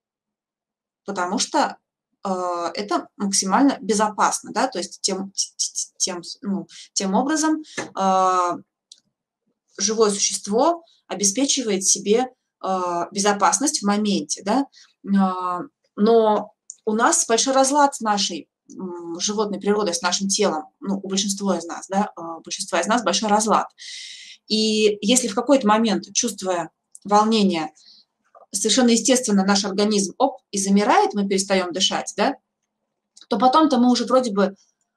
потому что э, это максимально безопасно, да, то есть тем, тем, ну, тем образом э, живое существо обеспечивает себе э, безопасность в моменте, да, э, но у нас большой разлад с нашей э, животной природой, с нашим телом, ну, у большинства из нас, да, у большинства из нас большой разлад. И если в какой-то момент, чувствуя волнение, совершенно естественно наш организм оп, и замирает, мы перестаем дышать, да, то потом-то мы уже вроде бы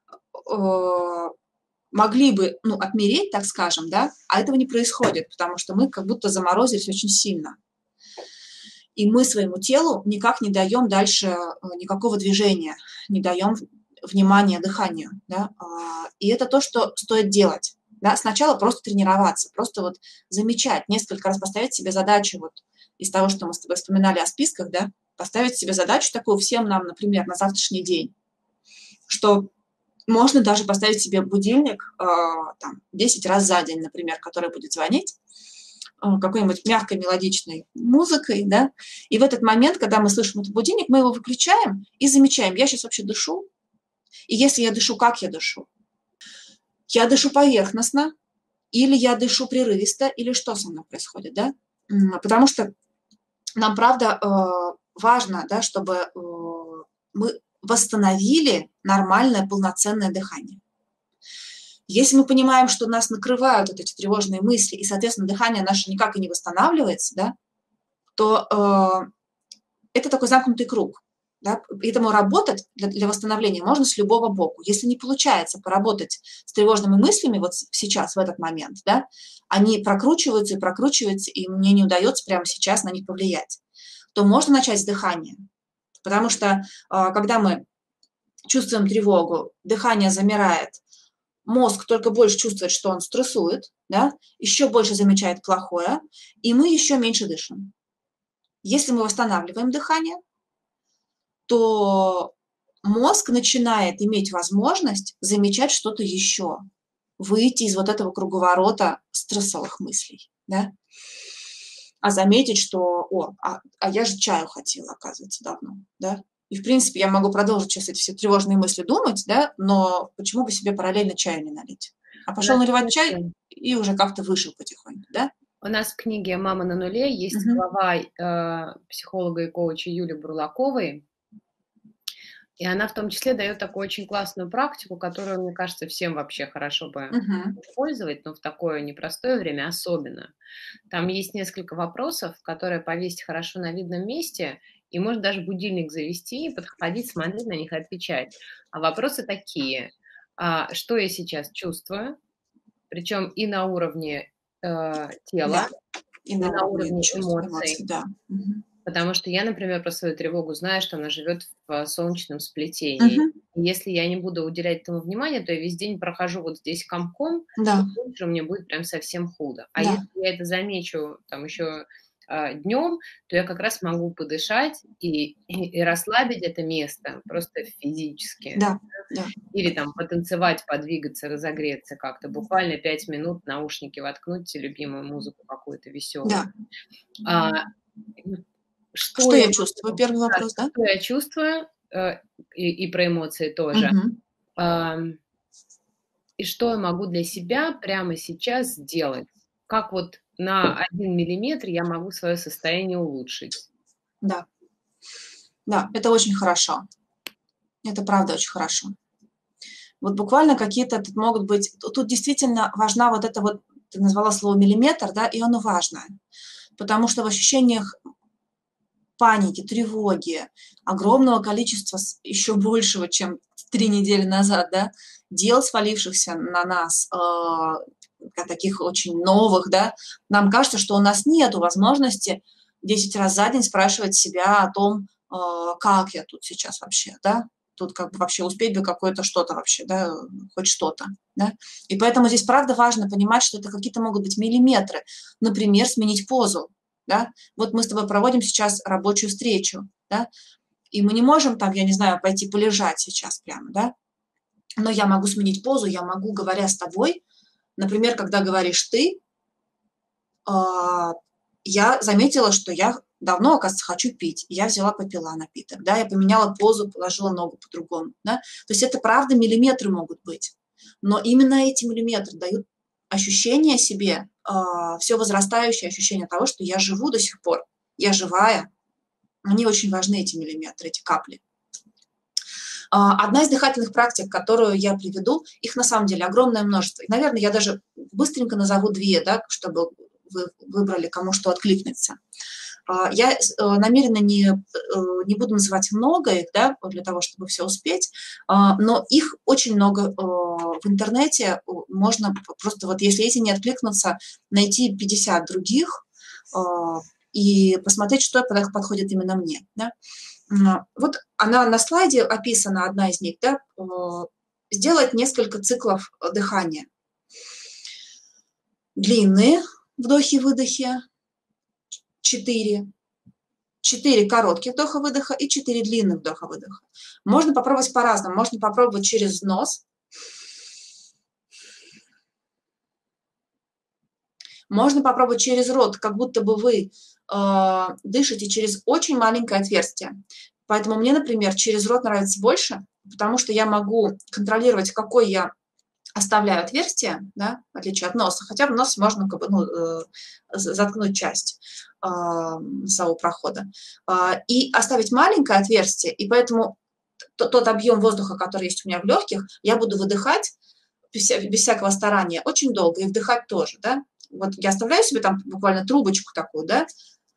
э, могли бы, ну, отмереть, так скажем, да, а этого не происходит, потому что мы как будто заморозились очень сильно. И мы своему телу никак не даем дальше никакого движения, не даем внимания дыханию, да, и это то, что стоит делать. Да, сначала просто тренироваться, просто вот замечать, несколько раз поставить себе задачу, вот из того, что мы с тобой вспоминали о списках, да, поставить себе задачу такую всем нам, например, на завтрашний день, что можно даже поставить себе будильник э, там, десять раз за день, например, который будет звонить э, какой-нибудь мягкой мелодичной музыкой, да, и в этот момент, когда мы слышим этот будильник, мы его выключаем и замечаем, я сейчас вообще дышу, и если я дышу, как я дышу? Я дышу поверхностно, или я дышу прерывисто, или что со мной происходит, да? Потому что нам, правда, важно, да, чтобы мы восстановили нормальное, полноценное дыхание. Если мы понимаем, что нас накрывают вот эти тревожные мысли, и, соответственно, дыхание наше никак и не восстанавливается, да, то это такой замкнутый круг. Да? Поэтому работать для, для восстановления можно с любого боку. Если не получается поработать с тревожными мыслями вот сейчас, в этот момент, да, они прокручиваются и прокручиваются, и мне не удается прямо сейчас на них повлиять, то можно начать с дыхания. Потому что когда мы чувствуем тревогу, дыхание замирает, мозг только больше чувствует, что он стрессует, да, еще больше замечает плохое, и мы еще меньше дышим. Если мы восстанавливаем дыхание, то мозг начинает иметь возможность замечать что-то еще, выйти из вот этого круговорота стрессовых мыслей, да, а заметить, что, о, а, а я же чаю хотела, оказывается, давно, да, и, в принципе, я могу продолжить сейчас эти все тревожные мысли думать, да, но почему бы себе параллельно чаю не налить? А У пошел нас в наливать чай книге и уже как-то вышел потихоньку, да? у нас в книге «Мама на нуле» есть Мгм. глава э, психолога и коуча Юли Бурлаковой, и она в том числе дает такую очень классную практику, которую, мне кажется, всем вообще хорошо бы Мгм. использовать, но в такое непростое время особенно. Там есть несколько вопросов, которые повесить хорошо на видном месте, и можно даже будильник завести, подходить, смотреть на них и отвечать. А вопросы такие: а, что я сейчас чувствую, причем и на уровне э, Да, тела, и и на на уровне уровне чувств, эмоций, эмоций. да. Мгм. Потому что я, например, про свою тревогу знаю, что она живет в солнечном сплетении. Мгм. И если я не буду уделять этому внимания, то я весь день прохожу вот здесь комком, и Да, утром мне будет прям совсем худо. А да, если я это замечу там еще днем, то я как раз могу подышать и, и, и расслабить это место просто физически. да, да, Или там потанцевать, подвигаться, разогреться как-то. Буквально пять минут наушники воткнуть, любимую музыку какую-то веселую. да. А, что Что я я чувствую? могу, Первый да, вопрос, да? что я чувствую, э, и и про эмоции тоже. Мгм. Ам, и что я могу для себя прямо сейчас сделать? Как вот на один миллиметр я могу свое состояние улучшить? Да, да, это очень хорошо. Это правда очень хорошо. Вот буквально какие-то тут могут быть тут тут действительно важна вот эта вот, ты назвала слово миллиметр, да, и оно важное. Потому что в ощущениях паники, тревоги, огромного количества, с еще большего, чем три недели назад, да, дел, свалившихся на нас, а, таких очень новых, да, нам кажется, что у нас нету возможности десять раз за день спрашивать себя о том, а, как я тут сейчас вообще, да, тут как бы вообще успеть бы какое-то что-то вообще, да, хоть что-то, да. И поэтому здесь правда важно понимать, что это какие-то могут быть миллиметры. Например, сменить позу, да. Вот мы с тобой проводим сейчас рабочую встречу, да, и мы не можем там, я не знаю, пойти полежать сейчас прямо, да, но я могу сменить позу, я могу, говоря с тобой, например, когда говоришь ты, а, я заметила, что я давно, оказывается, хочу пить. И я взяла, попила напиток, да, я поменяла позу, положила ногу по-другому, да. То есть это правда миллиметры могут быть. Но именно эти миллиметры дают ощущение себе, а, все возрастающее ощущение того, что я живу до сих пор, я живая. Мне очень важны эти миллиметры, эти капли. А, одна из дыхательных практик, которую я приведу, их на самом деле огромное множество. И, наверное, я даже быстренько назову две, да, чтобы вы выбрали, кому что откликнется. А, я э, намеренно не, э, не буду называть много их, да, для того, чтобы все успеть, а, но их очень много э, в интернете. Можно просто вот, если эти не откликнутся, найти пятьдесят других а, и посмотреть, что подходит именно мне, да. Вот она на слайде описана, одна из них, да, э, сделать несколько циклов дыхания. Длинные вдохи-выдохи, четыре, четыре коротких вдоха-выдоха и четыре длинных вдоха-выдоха. Можно попробовать по-разному. Можно попробовать через нос. Можно попробовать через рот, как будто бы вы э, дышите через очень маленькое отверстие. Поэтому мне, например, через рот нравится больше, потому что я могу контролировать, какой я оставляю отверстие, да, в отличие от носа. Хотя в нос можно как бы, ну, э, заткнуть часть э, носового прохода. Э, и оставить маленькое отверстие, и поэтому тот, тот объем воздуха, который есть у меня в легких, я буду выдыхать без, без всякого старания очень долго, и вдыхать тоже, да. Вот я оставляю себе там буквально трубочку такую, да,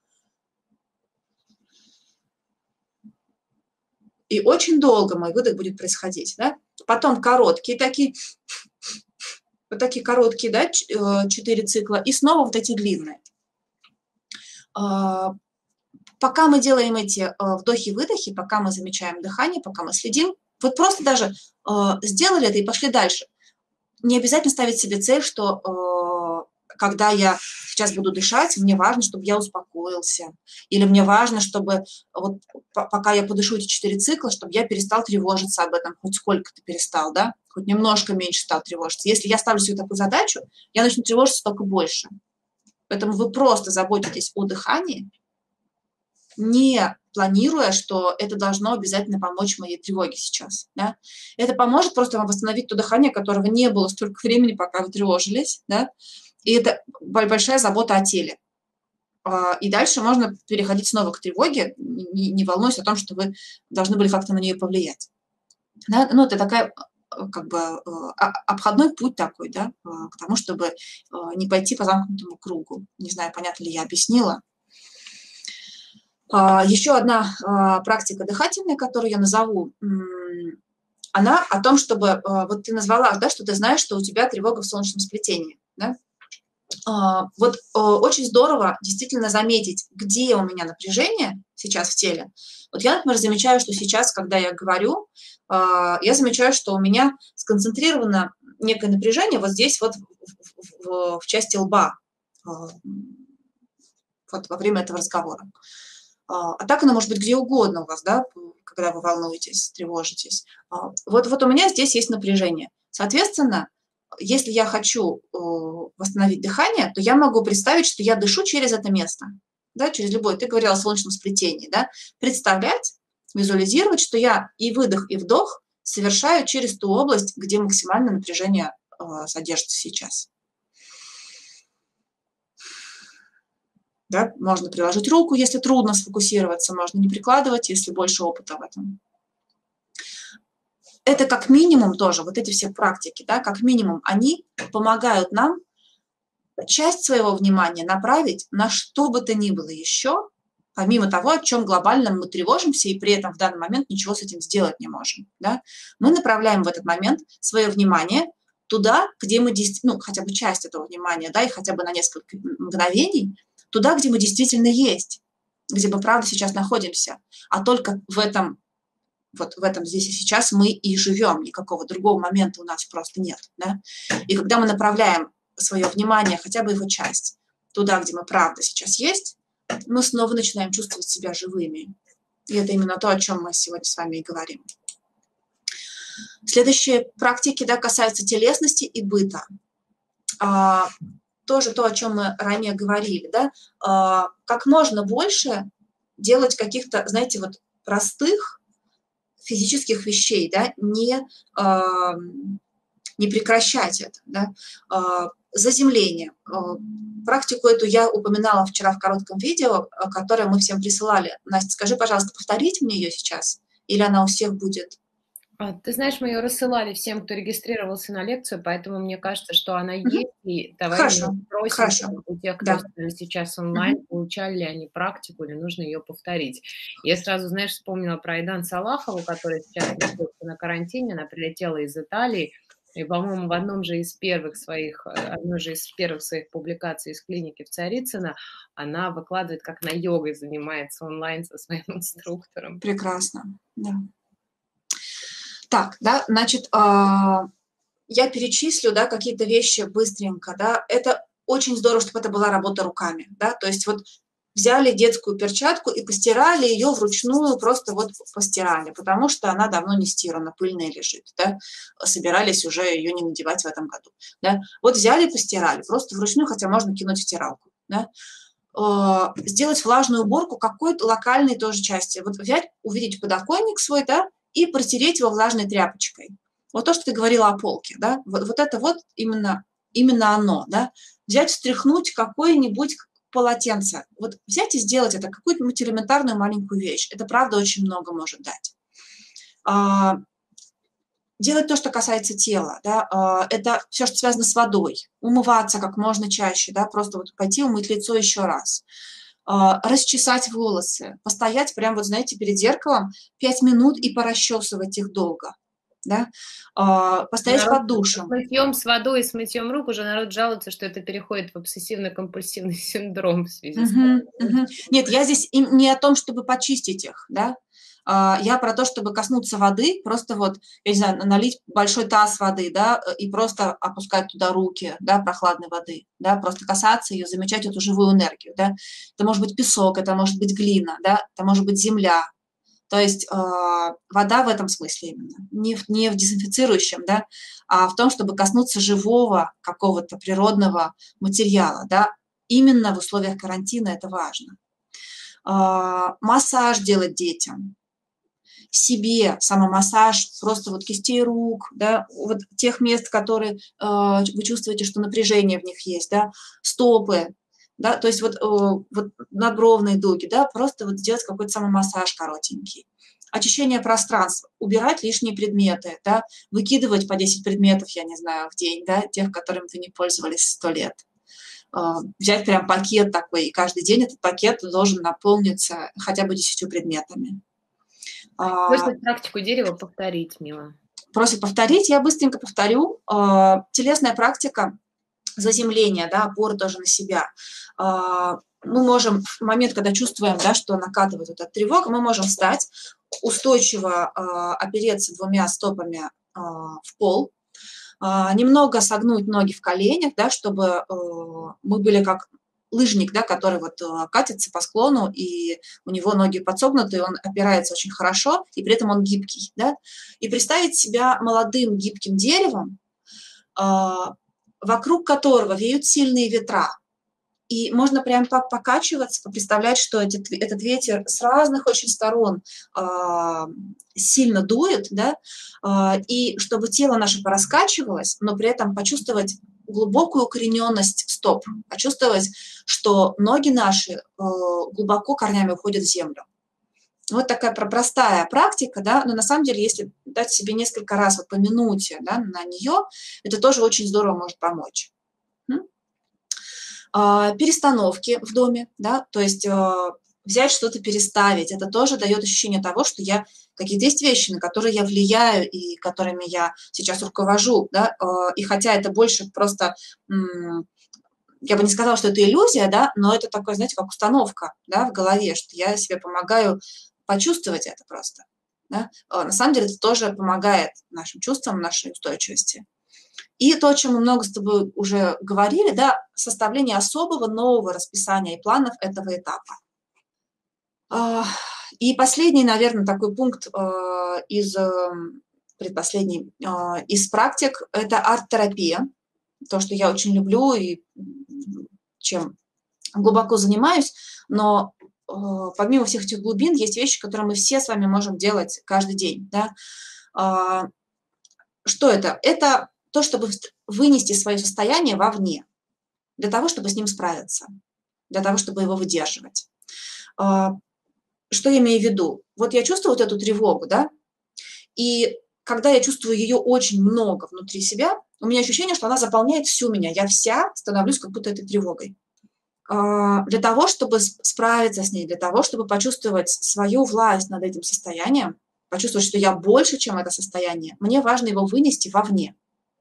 и очень долго мой выдох будет происходить, да. Потом короткие такие, вот такие короткие, да, четыре цикла, и снова вот эти длинные. Пока мы делаем эти вдохи-выдохи, пока мы замечаем дыхание, пока мы следим, вот просто даже сделали это и пошли дальше. Не обязательно ставить себе цель, что когда я сейчас буду дышать, мне важно, чтобы я успокоился. Или мне важно, чтобы вот пока я подышу эти четыре цикла, чтобы я перестал тревожиться об этом, хоть сколько-то перестал, да, хоть немножко меньше стал тревожиться. Если я ставлю себе такую задачу, я начну тревожиться только больше. Поэтому вы просто заботитесь о дыхании, не планируя, что это должно обязательно помочь моей тревоге сейчас. Да? Это поможет просто вам восстановить то дыхание, которого не было столько времени, пока вы тревожились. Да? И это большая забота о теле. И дальше можно переходить снова к тревоге, не, не волнуясь о том, что вы должны были как-то на нее повлиять. Да? Ну, это такая, как бы, обходной путь такой, да, к тому, чтобы не пойти по замкнутому кругу. Не знаю, понятно ли я объяснила. Еще одна практика дыхательная, которую я назову, она о том, чтобы, вот ты назвала, да, что ты знаешь, что у тебя тревога в солнечном сплетении. Да? Вот очень здорово действительно заметить, где у меня напряжение сейчас в теле. Вот я, например, замечаю, что сейчас, когда я говорю, я замечаю, что у меня сконцентрировано некое напряжение вот здесь вот в, в, в части лба вот во время этого разговора. А так оно может быть где угодно у вас, да, когда вы волнуетесь, тревожитесь. Вот, вот у меня здесь есть напряжение. Соответственно, если я хочу восстановить дыхание, то я могу представить, что я дышу через это место, да, через любое. Ты говорила о солнечном сплетении, да. Представлять, визуализировать, что я и выдох, и вдох совершаю через ту область, где максимальное напряжение содержится сейчас. Да, можно приложить руку, если трудно сфокусироваться, можно не прикладывать, если больше опыта в этом. Это как минимум тоже, вот эти все практики, да, как минимум, они помогают нам часть своего внимания направить на что бы то ни было еще, помимо того, о чем глобально мы тревожимся и при этом в данный момент ничего с этим сделать не можем. Да. Мы направляем в этот момент свое внимание туда, где мы действительно, ну, хотя бы часть этого внимания, да, и хотя бы на несколько мгновений, туда, где мы действительно есть, где мы, правда, сейчас находимся. А только в этом, вот в этом здесь и сейчас мы и живем. Никакого другого момента у нас просто нет. Да? И когда мы направляем свое внимание, хотя бы его часть, туда, где мы, правда, сейчас есть, мы снова начинаем чувствовать себя живыми. И это именно то, о чем мы сегодня с вами и говорим. Следующие практики, да, касаются телесности и быта. Тоже то, о чем мы ранее говорили, да, а, как можно больше делать каких-то, знаете, вот простых физических вещей, да, не, а, не прекращать это, да. А, заземление. А, практику эту я упоминала вчера в коротком видео, которое мы всем присылали. Настя, скажи, пожалуйста, повторите мне ее сейчас, или она у всех будет? Ты знаешь, мы ее рассылали всем, кто регистрировался на лекцию, поэтому мне кажется, что она Угу. есть, и давай Хорошо, мы спросим хорошо. у тех, кто Да. сейчас онлайн, Угу. получали ли они практику, или нужно ее повторить. Я сразу, знаешь, вспомнила про Айдан Салахову, которая сейчас находится на карантине, она прилетела из Италии, и, по-моему, в одном же из первых своих, одной же из первых своих публикаций из клиники в Царицыно она выкладывает, как на йогой занимается онлайн со своим инструктором. Прекрасно, да. Так, да, значит, я перечислю, да, какие-то вещи быстренько, да, это очень здорово, чтобы это была работа руками, да, то есть вот взяли детскую перчатку и постирали ее вручную, просто вот постирали, потому что она давно не стирана, пыльная лежит, да, собирались уже ее не надевать в этом году, да, вот взяли, постирали, просто вручную, хотя можно кинуть в стиралку, да, сделать влажную уборку какой-то локальной тоже части, вот взять, увидеть подоконник свой, да, и протереть его влажной тряпочкой. Вот то, что ты говорила о полке, да, вот, вот это вот именно, именно оно, да, взять, встряхнуть какое-нибудь полотенце, вот взять и сделать это, какую-нибудь элементарную маленькую вещь, это правда очень много может дать. А, делать то, что касается тела, да, а, это все, что связано с водой, умываться как можно чаще, да, просто вот пойти умыть лицо еще раз. Расчесать волосы, постоять прямо, вот знаете, перед зеркалом пять минут и порасчесывать их долго, да, постоять народ, под душем. С мытьем с водой и с мытьем рук уже народ жалуется, что это переходит в обсессивно-компульсивный синдром в связи с угу, угу. Нет, я здесь не о том, чтобы почистить их, да, Я про то, чтобы коснуться воды, просто вот, я не знаю, налить большой таз воды, да, и просто опускать туда руки, да, прохладной воды, да, просто касаться ее, замечать эту живую энергию, да. Это может быть песок, это может быть глина, да, это может быть земля. То есть э, вода в этом смысле именно, не в, не в дезинфицирующем, да, а в том, чтобы коснуться живого какого-то природного материала, да, именно в условиях карантина это важно. Э, массаж делать детям, себе самомассаж, просто вот кистей рук, да, вот тех мест, которые э, вы чувствуете, что напряжение в них есть, да, стопы, да, то есть вот, э, вот надбровные дуги, да, просто вот сделать какой-то самомассаж коротенький. Очищение пространства, убирать лишние предметы, да, выкидывать по десять предметов, я не знаю, в день, да, тех, которыми вы не пользовались сто лет. Э, взять прям пакет такой, и каждый день этот пакет должен наполниться хотя бы десятью предметами. Просят практику дерева повторить, Мила. Просят повторить, я быстренько повторю. Телесная практика заземления, да, опора тоже на себя. Мы можем в момент, когда чувствуем, да, что накатывает эта тревога, мы можем встать, устойчиво опереться двумя стопами в пол, немного согнуть ноги в коленях, да, чтобы мы были как лыжник, да, который вот катится по склону, и у него ноги подсогнуты, он опирается очень хорошо, и при этом он гибкий, да, и представить себя молодым гибким деревом, вокруг которого веют сильные ветра, и можно прям так покачиваться, представлять, что этот, этот ветер с разных очень сторон э, сильно дует, да, э, и чтобы тело наше пораскачивалось, но при этом почувствовать глубокую укорененность стоп, почувствовать, что ноги наши э, глубоко корнями уходят в землю. Вот такая простая практика, да, но на самом деле, если дать себе несколько раз вот по минуте, да, на нее, это тоже очень здорово может помочь. Перестановки в доме, да, то есть э, взять что-то, переставить, это тоже дает ощущение того, что я какие-то есть вещи, на которые я влияю и которыми я сейчас руковожу, да, э, и хотя это больше просто, м, я бы не сказала, что это иллюзия, да, но это такое, знаете, как установка, да, в голове, что я себе помогаю почувствовать это просто, да. Э, на самом деле это тоже помогает нашим чувствам, нашей устойчивости. И то, о чем мы много с тобой уже говорили, да, составление особого нового расписания и планов этого этапа. И последний, наверное, такой пункт из, предпоследний, из практик – это арт-терапия. То, что я очень люблю и чем глубоко занимаюсь, но помимо всех этих глубин есть вещи, которые мы все с вами можем делать каждый день. Да? Что это? Это то, чтобы вынести свое состояние вовне, для того, чтобы с ним справиться, для того, чтобы его выдерживать. Что я имею в виду? Вот я чувствую вот эту тревогу, да, и когда я чувствую ее очень много внутри себя, у меня ощущение, что она заполняет всю меня, я вся становлюсь как будто этой тревогой. Для того, чтобы справиться с ней, для того, чтобы почувствовать свою власть над этим состоянием, почувствовать, что я больше, чем это состояние, мне важно его вынести вовне.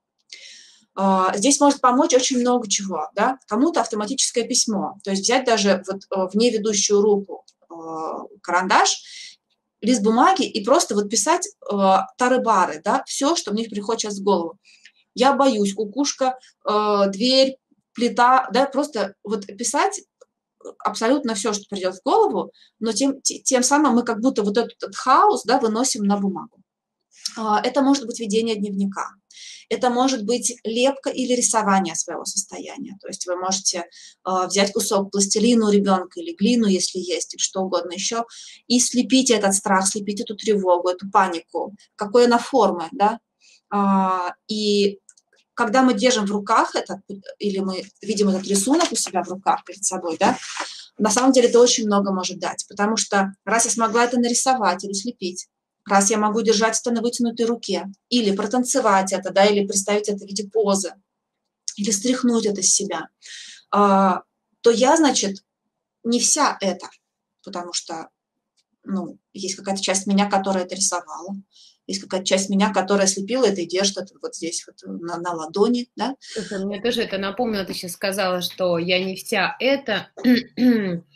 Здесь может помочь очень много чего, да? Кому-то автоматическое письмо, то есть взять даже вот в неведущую руку карандаш, лист бумаги и просто вот писать тары-бары, да, все, что мне приходит сейчас в голову. Я боюсь, кукушка, дверь, плита, да, просто вот писать абсолютно все, что придет в голову, но тем, тем самым мы как будто вот этот, этот хаос, да, выносим на бумагу. Это может быть ведение дневника. Это может быть лепка или рисование своего состояния. То есть вы можете э, взять кусок пластилина у ребенка или глину, если есть, или что угодно еще, и слепить этот страх, слепить эту тревогу, эту панику, какой она формы, да. А, и когда мы держим в руках это, или мы видим этот рисунок у себя в руках перед собой, да, на самом деле это очень много может дать, потому что раз я смогла это нарисовать или слепить, раз я могу держать это на вытянутой руке, или протанцевать это, да, или представить это в виде позы, или стряхнуть это с себя, а, то я, значит, не вся это, потому что, ну, есть какая-то часть меня, которая это рисовала, есть какая-то часть меня, которая слепила это и держит это вот здесь вот на, на ладони, да. Слушай, мне тоже это напомнило, ты сейчас сказала, что я не вся это.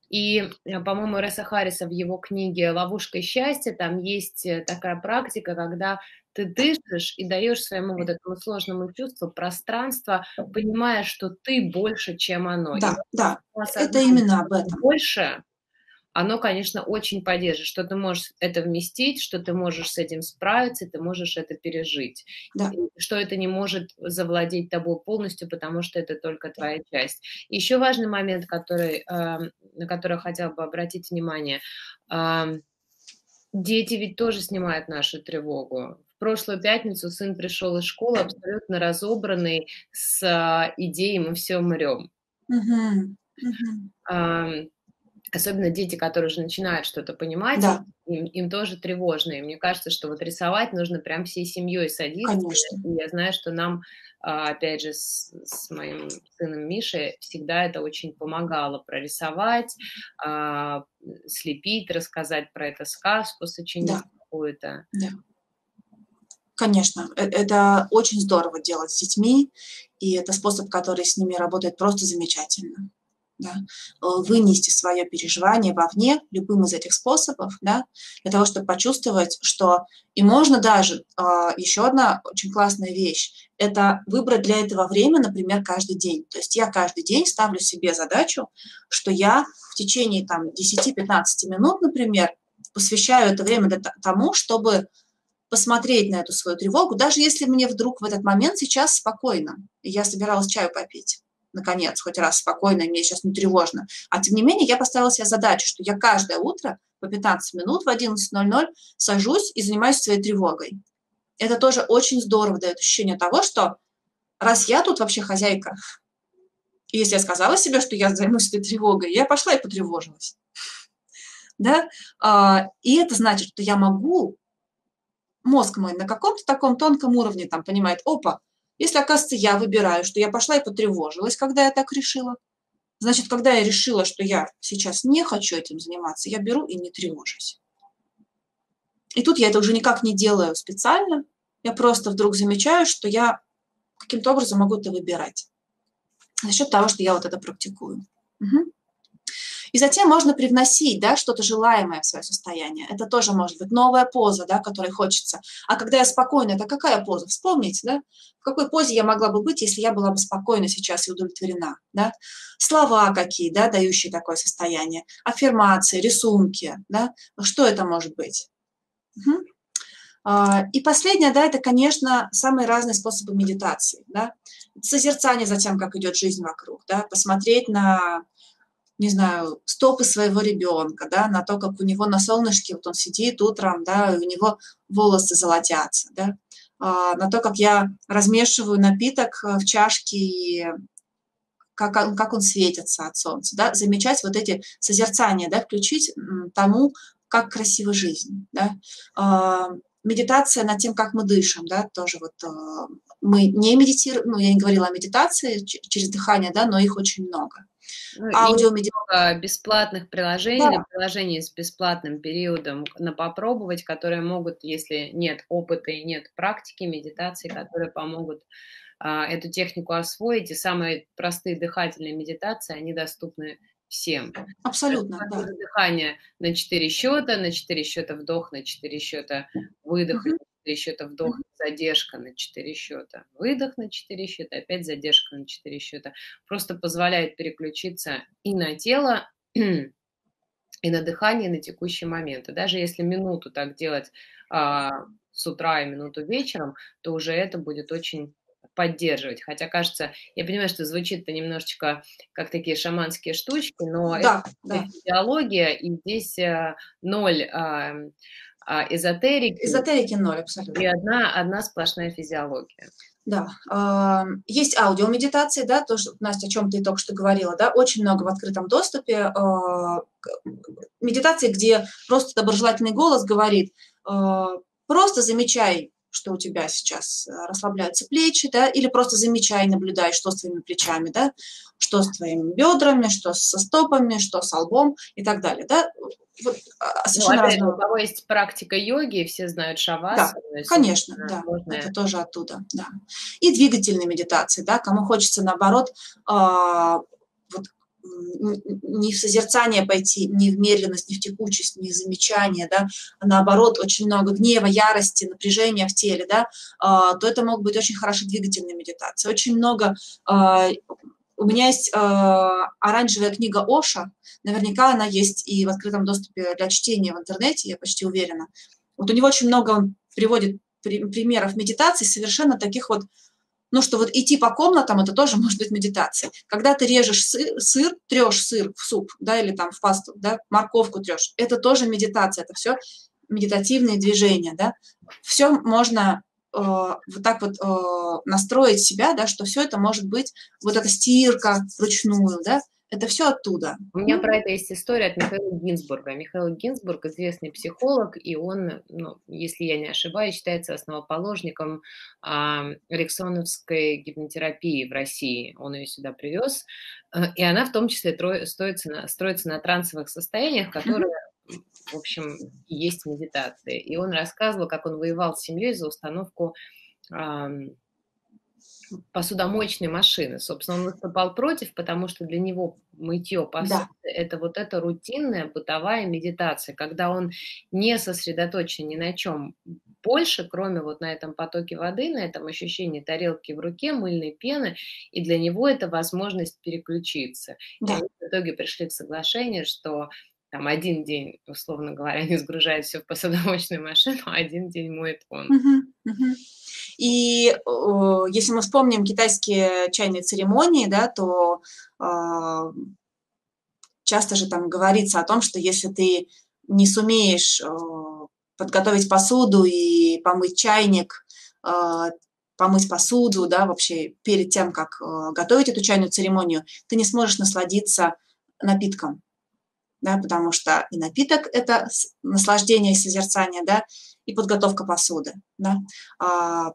И, по-моему, Реса Харриса в его книге «Ловушка счастья» там есть такая практика, когда ты дышишь и даешь своему вот этому сложному чувству пространство, понимая, что ты больше, чем оно. И Да, да, это осознание, именно об что ты этом. больше, оно, конечно, очень поддержит, что ты можешь это вместить, что ты можешь с этим справиться, ты можешь это пережить. Да. И что это не может завладеть тобой полностью, потому что это только твоя часть. Еще важный момент, который, э, на который я хотела бы обратить внимание. Э, дети ведь тоже снимают нашу тревогу. В прошлую пятницу сын пришел из школы абсолютно разобранный, с идеей «мы все умрем». Мгм, мгм. Э, Особенно дети, которые уже начинают что-то понимать, Да. им, им тоже тревожно. И мне кажется, что вот рисовать нужно прям всей семьей садиться. Конечно. И я знаю, что нам, а, опять же, с, с моим сыном Мишей всегда это очень помогало прорисовать, а, слепить, рассказать про это сказку, сочинить Да, какую-то. да. Конечно, э это очень здорово делать с детьми, и это способ, который с ними работает просто замечательно, да. Э, вынести свое переживание вовне любым из этих способов, да, для того, чтобы почувствовать, что и можно даже, а, еще одна очень классная вещь — это выбрать для этого время, например, каждый день. То есть я каждый день ставлю себе задачу, что я в течение там десяти-пятнадцати минут, например, посвящаю это время для тому, чтобы посмотреть на эту свою тревогу, даже если мне вдруг в этот момент сейчас спокойно, и я собиралась чаю попить, наконец, хоть раз спокойно, и мне сейчас не тревожно. А тем не менее, я поставила себе задачу, что я каждое утро по пятнадцать минут в одиннадцать ноль ноль сажусь и занимаюсь своей тревогой. Это тоже очень здорово дает ощущение того, что раз я тут вообще хозяйка, и если я сказала себе, что я займусь этой тревогой, я пошла и потревожилась. Да? А, и это значит, что я могу. Мозг мой на каком-то таком тонком уровне там понимает: опа, если, оказывается, я выбираю, что я пошла и потревожилась, когда я так решила, значит, когда я решила, что я сейчас не хочу этим заниматься, я беру и не тревожусь. И тут я это уже никак не делаю специально, я просто вдруг замечаю, что я каким-то образом могу это выбирать за счет того, что я вот это практикую. Мгм. И затем можно привносить, да, что-то желаемое в свое состояние. Это тоже может быть новая поза, да, которой хочется. А когда я спокойна, это какая поза? Вспомните, да, в какой позе я могла бы быть, если я была бы спокойна сейчас и удовлетворена, да? Слова какие, да, дающие такое состояние, аффирмации, рисунки, да, что это может быть? Мгм. А, И последнее, да, это, конечно, самые разные способы медитации, да. Созерцание за тем, как идет жизнь вокруг, да, посмотреть на, не знаю, стопы своего ребенка, да, на то, как у него на солнышке, вот он сидит утром, да, и у него волосы золотятся, да, а, на то, как я размешиваю напиток в чашке, и как он, как он светится от солнца, да, замечать вот эти созерцания, да, включить м, тому, как красива жизнь, да. А, медитация над тем, как мы дышим, да, тоже вот а, мы не медитируем, ну, я не говорила о медитации ч- через дыхание, да, но их очень много. Ну, и Аудиомедитация. много бесплатных приложений или Да, приложений с бесплатным периодом на попробовать, которые могут, если нет опыта и нет практики медитации, которые помогут а, эту технику освоить. И самые простые дыхательные медитации, они доступны всем. Это абсолютно, да. просто дыхание на четыре счета, на четыре счета вдох, на четыре счета выдох, на Мгм, четыре счета вдох, мгм. задержка на четыре счета, выдох на четыре счета, опять задержка на четыре счета. Просто позволяет переключиться и на тело, и на дыхание, и на текущий момент. И даже если минуту так делать а, с утра и минуту вечером, то уже это будет очень поддерживать. Хотя, кажется, я понимаю, что звучит-то немножечко как такие шаманские штучки, но это Да, да. физиология, и здесь э, ноль а, а, эзотерики Эзотерики ноль и абсолютно. одна, одна сплошная физиология. Да. Ам, есть аудиомедитации, да, то, что, Настя, о чем ты только что говорила, да, очень много в открытом доступе. а, к- Медитации, где просто доброжелательный голос говорит, а, просто замечай, что у тебя сейчас а, расслабляются плечи, да, или просто замечай, наблюдай, что с твоими плечами, да, что с твоими бедрами, что со стопами, что с лбом и так далее, да. Вот, а, Ну, совершенно опять же, у разного. кого есть практика йоги, все знают Да, шавасану, и, конечно, собственно, да, это можно. тоже оттуда, да. И двигательные медитации, да, кому хочется, наоборот, а, вот не в созерцание пойти, не в медленность, не в текучесть, не в замечание, да, а наоборот, очень много гнева, ярости, напряжения в теле, да, то это могут быть очень хорошие двигательные медитации. Очень много... У меня есть оранжевая книга Оша, наверняка она есть и в открытом доступе для чтения в интернете, я почти уверена. Вот у него очень много, он приводит примеров медитаций, совершенно таких вот, ну, что вот идти по комнатам, это тоже может быть медитация. Когда ты режешь сыр, сыр трешь сыр в суп, да, или там в пасту, да, морковку трешь, это тоже медитация, это все медитативные движения, да. Все можно э, вот так вот э, настроить себя, да, что все это может быть, вот эта стирка вручную, да, это все оттуда. У меня про это есть история от Михаила Гинзбурга. Михаил Гинзбург – известный психолог, и он, ну, если я не ошибаюсь, считается основоположником а, эриксоновской гипнотерапии в России. Он ее сюда привез, и она в том числе тро- строится, на, строится на трансовых состояниях, которые, в общем, и есть медитации. И он рассказывал, как он воевал с семьей за установку а, посудомоечной машины. Собственно, он выступал против, потому что для него мытье посуды Да. – это вот эта рутинная бытовая медитация, когда он не сосредоточен ни на чем больше, кроме вот на этом потоке воды, на этом ощущении тарелки в руке, мыльной пены, и для него это возможность переключиться. Да. И они в итоге пришли к соглашению, что там один день, условно говоря, они сгружают все в посудомоечную машину, а один день моет он. Мгм, мгм. И э, если мы вспомним китайские чайные церемонии, да, то э, часто же там говорится о том, что если ты не сумеешь э, подготовить посуду и помыть чайник, э, помыть посуду, да, вообще перед тем, как э, готовить эту чайную церемонию, ты не сможешь насладиться напитком, да, потому что и напиток – это наслаждение и созерцание, да, и подготовка посуды, да. А,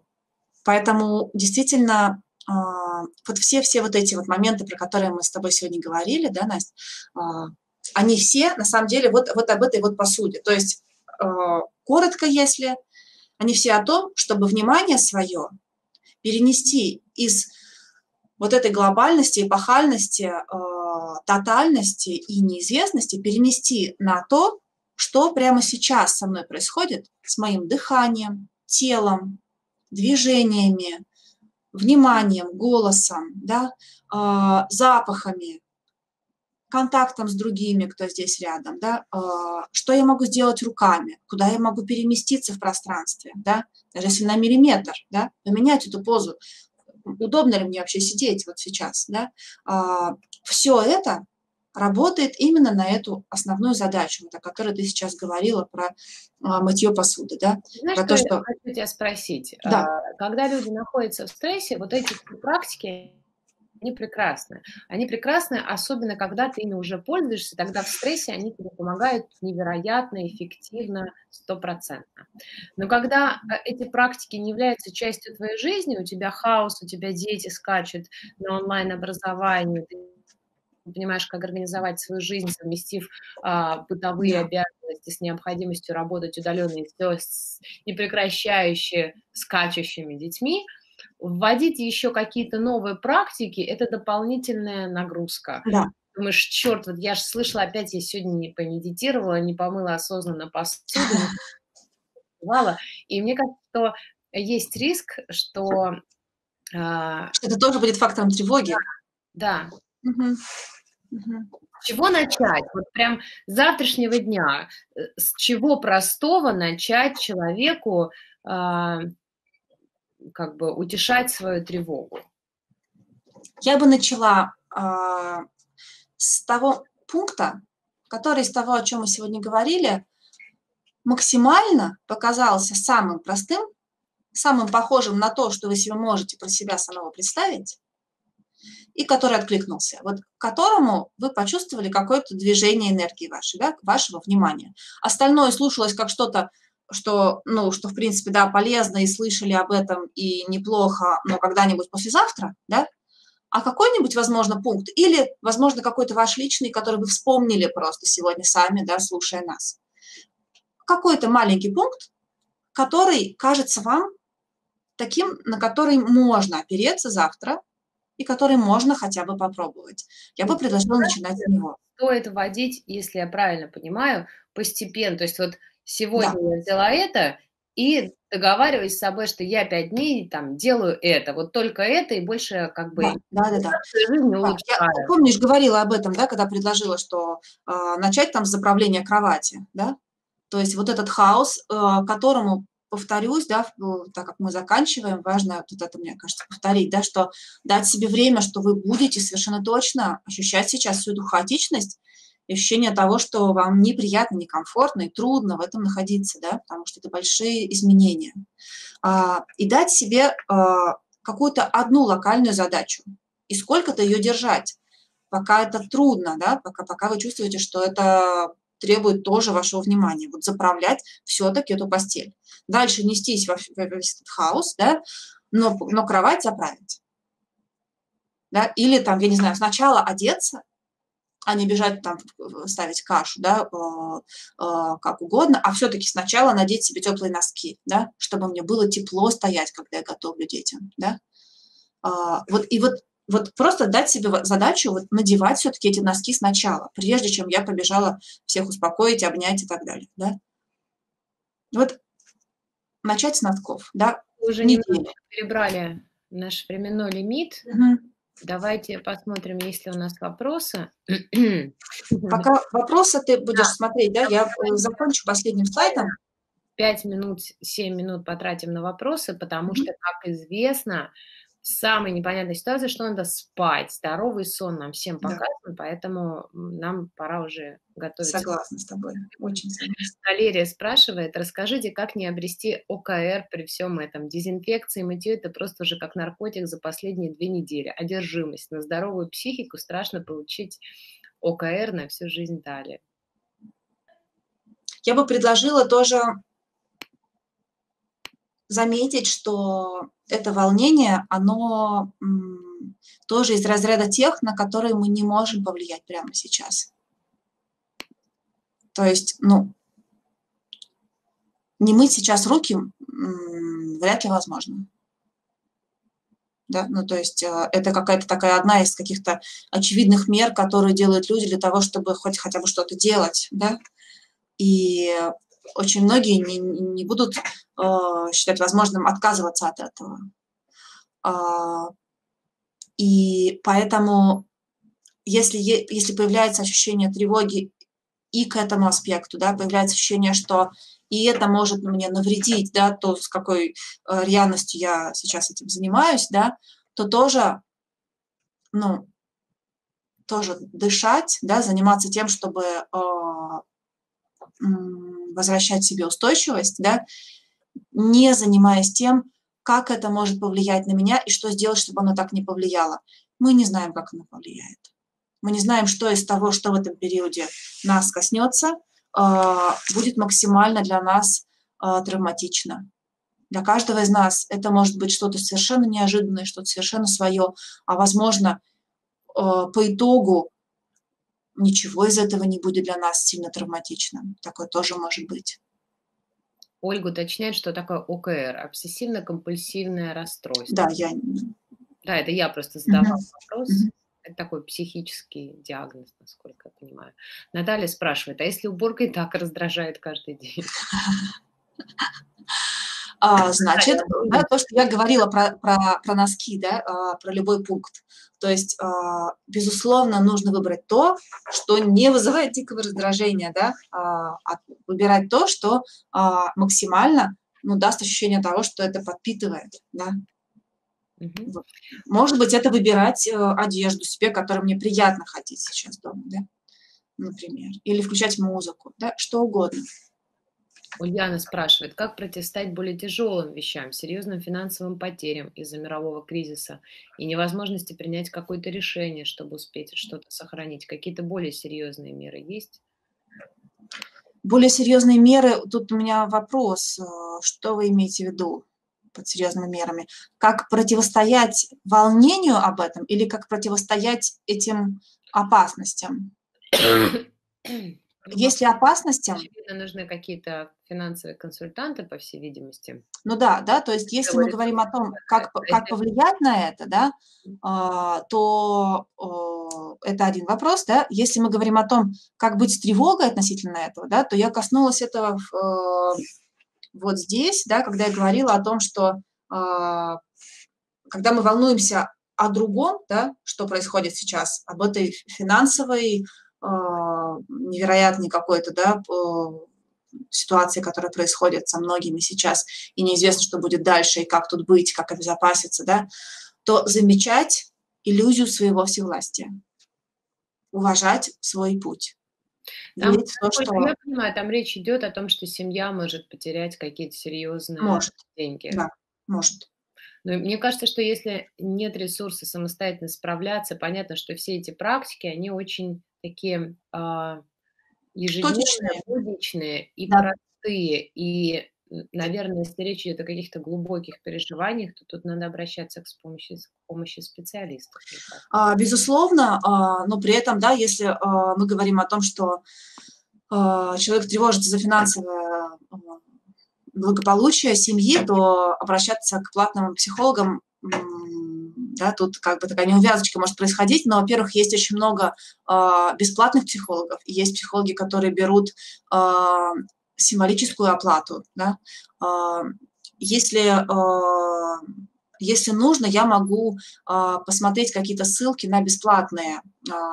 поэтому действительно а, вот все-все вот эти вот моменты, про которые мы с тобой сегодня говорили, да, Настя, а, они все на самом деле вот, вот об этой вот посуде. То есть а, коротко, если, они все о том, чтобы внимание свое перенести из вот этой глобальности, эпохальности, э, тотальности и неизвестности, перенести на то, что прямо сейчас со мной происходит, с моим дыханием, телом, движениями, вниманием, голосом, да, э, запахами, контактом с другими, кто здесь рядом, да, э, что я могу сделать руками, куда я могу переместиться в пространстве, да, даже если на миллиметр, да, поменять эту позу. Удобно ли мне вообще сидеть вот сейчас, да? А, все это работает именно на эту основную задачу, вот, о которой ты сейчас говорила, про а, мытье посуды, да? Знаешь, Про что то, я что... хочу тебя спросить? Да, А, Когда люди находятся в стрессе, вот эти практики, они прекрасны. Они прекрасны, особенно когда ты ими уже пользуешься, тогда в стрессе они тебе помогают невероятно, эффективно, стопроцентно. Но когда э, эти практики не являются частью твоей жизни, у тебя хаос, у тебя дети скачут на онлайн-образовании, ты не понимаешь, как организовать свою жизнь, совместив а, бытовые да, обязанности с необходимостью работать удаленно и всё с непрекращающе скачущими детьми, вводить еще какие-то новые практики – это дополнительная нагрузка. да, Думаешь, черт, вот я же слышала, опять я сегодня не помедитировала, не помыла осознанно посуду, не побывала. И мне кажется, что есть риск, что а, что это тоже будет фактором тревоги. да, Мгм, мгм. с чего начать? Вот прям с завтрашнего дня. э, С чего простого начать человеку а, как бы утешать свою тревогу? Я бы начала а, с того пункта, который из того, о чем мы сегодня говорили, максимально показался самым простым, самым похожим на то, что вы себе можете про себя самого представить, и который откликнулся, вот к которому вы почувствовали какое-то движение энергии вашей, да, вашего внимания. Остальное слушалось как что-то, что, ну, что в принципе, да, полезно, и слышали об этом, и неплохо, но когда-нибудь послезавтра, да, а какой-нибудь, возможно, пункт, или, возможно, какой-то ваш личный, который вы вспомнили просто сегодня сами, да, слушая нас. Какой-то маленький пункт, который кажется вам таким, на который можно опереться завтра, и который можно хотя бы попробовать. Я бы предложила начинать с него. Стоит вводить, если я правильно понимаю, постепенно. То есть вот сегодня Да. я взяла это и договариваюсь с собой, что я пять дней там делаю это, вот только это и больше как бы Да, да-да-да. жизнь не Да, я, улучшаю. помнишь, говорила об этом, да, когда предложила, что э, начать там с заправления кровати, да? То есть вот этот хаос, э, которому, повторюсь, да, в- так как мы заканчиваем, важно вот это, мне кажется, повторить, да, что дать себе время, что вы будете совершенно точно ощущать сейчас всю эту хаотичность, и ощущение того, что вам неприятно, некомфортно и трудно в этом находиться, да, потому что это большие изменения. А, и дать себе а, какую-то одну локальную задачу, и сколько-то ее держать, пока это трудно, да, пока, пока вы чувствуете, что это требует тоже вашего внимания. Вот заправлять все-таки эту постель. Дальше нестись во, в весь этот хаос, да, но, но кровать заправить. Да? Или там, я не знаю, сначала одеться, а не бежать там ставить кашу, да, э, э, как угодно, а все-таки сначала надеть себе теплые носки, да, чтобы мне было тепло стоять, когда я готовлю детям, да. А, вот, и вот, вот просто дать себе задачу вот надевать все-таки эти носки сначала, прежде чем я побежала всех успокоить, обнять и так далее, да. Вот начать с носков, да, Мы уже неделю. немножечко перебрали наш временной лимит. Мгм. Давайте посмотрим, есть ли у нас вопросы. Пока вопросы ты будешь смотреть, да, я э, закончу последним слайдом. пять минут, семь минут потратим на вопросы, потому что, как известно, в самой непонятной ситуации, что надо спать. Здоровый сон нам всем Да. показан, поэтому м, нам пора уже готовиться. Согласна с тобой, очень согласна. Валерия спрашивает, расскажите, как не обрести о ка эр при всем этом? Дезинфекция и мытье – это просто уже как наркотик за последние две недели. Одержимость. На здоровую психику страшно получить о ка эр на всю жизнь далее. Я бы предложила тоже заметить, что это волнение, оно м, тоже из разряда тех, на которые мы не можем повлиять прямо сейчас. То есть, ну, не мыть сейчас руки м, вряд ли возможно. Да? Ну, то есть э, это какая-то такая одна из каких-то очевидных мер, которые делают люди для того, чтобы хоть хотя бы что-то делать, да. И очень многие не, не будут э, считать возможным отказываться от этого. А, и поэтому, если, е- если появляется ощущение тревоги и к этому аспекту, да, появляется ощущение, что и это может мне навредить, да, то, с какой э, рьяностью я сейчас этим занимаюсь, да, то тоже, ну, тоже дышать, да, заниматься тем, чтобы э, м, возвращать себе устойчивость, да, не занимаясь тем, как это может повлиять на меня и что сделать, чтобы оно так не повлияло. Мы не знаем, как оно повлияет. Мы не знаем, что из того, что в этом периоде нас коснется, а, будет максимально для нас а, травматично. Для каждого из нас это может быть что-то совершенно неожиданное, что-то совершенно свое, а возможно, а, по итогу ничего из этого не будет для нас сильно травматичным. Такое тоже может быть. Ольга уточняет, что такое о ка эр – обсессивно-компульсивное расстройство. Да, я... Да, это я просто задавала Мгм. вопрос. Мгм. Это такой психический диагноз, насколько я понимаю. Наталья спрашивает, а если уборка и так раздражает каждый день? А, значит, Наталья, да, будем- то, что я говорила про, про, про носки, да, а, про любой пункт. То есть, а, безусловно, нужно выбрать то, что не вызывает дикого раздражения, да, а, а выбирать то, что а, максимально, ну, даст ощущение того, что это подпитывает, да. Мгм. Вот. Может быть, это выбирать э, одежду себе, которую мне приятно ходить сейчас дома, да, например, или включать музыку, да, что угодно. Ульяна спрашивает, как противостоять более тяжелым вещам, серьезным финансовым потерям из-за мирового кризиса и невозможности принять какое-то решение, чтобы успеть что-то сохранить? Какие-то более серьезные меры есть? Более серьезные меры, тут у меня вопрос, э, что вы имеете в виду под серьезными мерами? Как противостоять волнению об этом или как противостоять этим опасностям? Ну, Если опасностям, очевидно, нужны какие-то финансовые консультанты, по всей видимости. Ну да, да, то есть если мы говорим о том, как, как повлиять на это, да, то это один вопрос, да. Если мы говорим о том, как быть с тревогой относительно этого, да, то я коснулась этого вот здесь, да, когда я говорила о том, что когда мы волнуемся о другом, да, что происходит сейчас, об этой финансовой невероятной какой-то, да, ситуации, которая происходит со многими сейчас, и неизвестно, что будет дальше, и как тут быть, как обезопаситься, да, то замечать иллюзию своего всевластия, уважать свой путь. Там, то, что... Я понимаю, там речь идет о том, что семья может потерять какие-то серьезные может. деньги. Да, может. Но мне кажется, что если нет ресурса самостоятельно справляться, понятно, что все эти практики, они очень такие а, ежедневные, будничные и да. простые. И, наверное, если речь идет о каких-то глубоких переживаниях, то тут надо обращаться к помощи, к помощи специалистов. А, безусловно, а, но при этом, да, если а, мы говорим о том, что а, человек тревожится за финансовое благополучие семьи, то обращаться к платным психологам, да, тут как бы такая неувязочка может происходить, но, во-первых, есть очень много э, бесплатных психологов, и есть психологи, которые берут э, символическую оплату, да. Э, если, э, если нужно, я могу э, посмотреть какие-то ссылки на бесплатные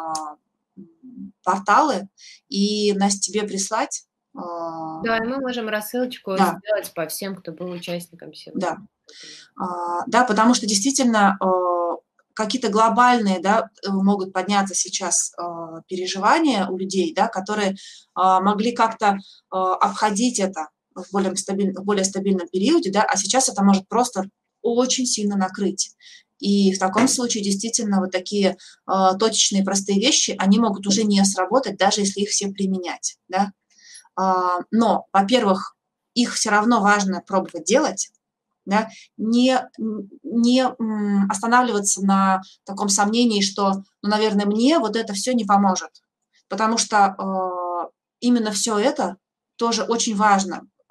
э, порталы и, Настя, тебе прислать. Да, и мы можем рассылочку да. сделать по всем, кто был участником сегодня. Да, да, потому что действительно какие-то глобальные, да, могут подняться сейчас переживания у людей, да, которые могли как-то обходить это в более стабильном, в более стабильном периоде, да, а сейчас это может просто очень сильно накрыть. И в таком случае действительно вот такие точечные простые вещи, они могут уже не сработать, даже если их все применять, да. Но, во-первых, их все равно важно пробовать делать, да, не, не останавливаться на таком сомнении, что, ну, наверное, мне вот это все не поможет, потому что э, именно все это тоже очень важно э,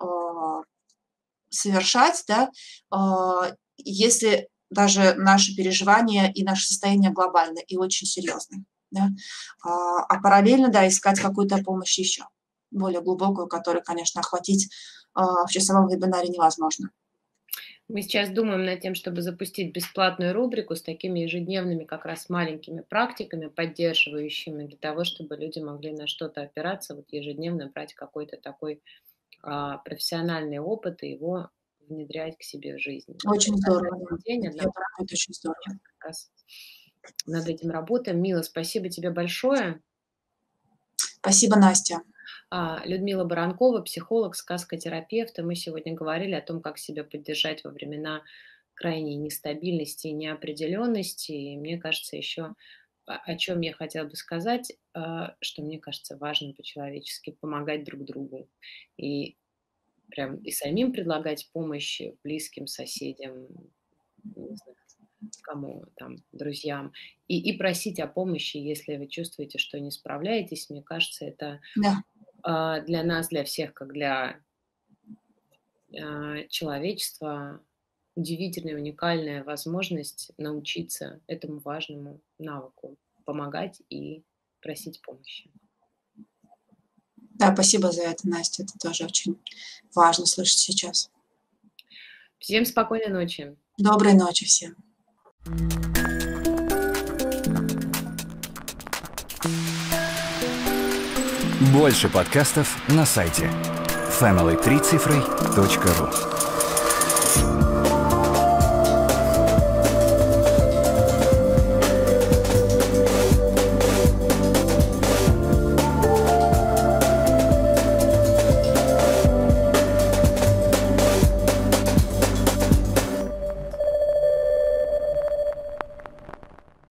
совершать, да, э, если даже наши переживания и наше состояние глобальное и очень серьезное, да, а, а параллельно, да, искать какую-то помощь еще более глубокую, которую, конечно, охватить э, в часовом вебинаре невозможно. Мы сейчас думаем над тем, чтобы запустить бесплатную рубрику с такими ежедневными как раз маленькими практиками, поддерживающими для того, чтобы люди могли на что-то опираться, вот ежедневно брать какой-то такой а, профессиональный опыт и его внедрять к себе в жизнь. Очень здорово. День, одна это очень здорово. Как раз над этим работаем. Мила, спасибо тебе большое. Спасибо, Настя. Людмила Баранкова, психолог, сказкотерапевт, и мы сегодня говорили о том, как себя поддержать во времена крайней нестабильности и неопределенности. И мне кажется, еще о чем я хотела бы сказать, что мне кажется важно по-человечески помогать друг другу. И прям и самим предлагать помощь близким, соседям, не знаю, кому там, друзьям, и, и просить о помощи, если вы чувствуете, что не справляетесь. Мне кажется, это... Да. Для нас, для всех, как для э, человечества, удивительная, уникальная возможность научиться этому важному навыку, помогать и просить помощи. Да, спасибо за это, Настя. Это тоже очень важно слышать сейчас. Всем спокойной ночи. Доброй ночи всем. Больше подкастов на сайте фэмили три цифры точка ру.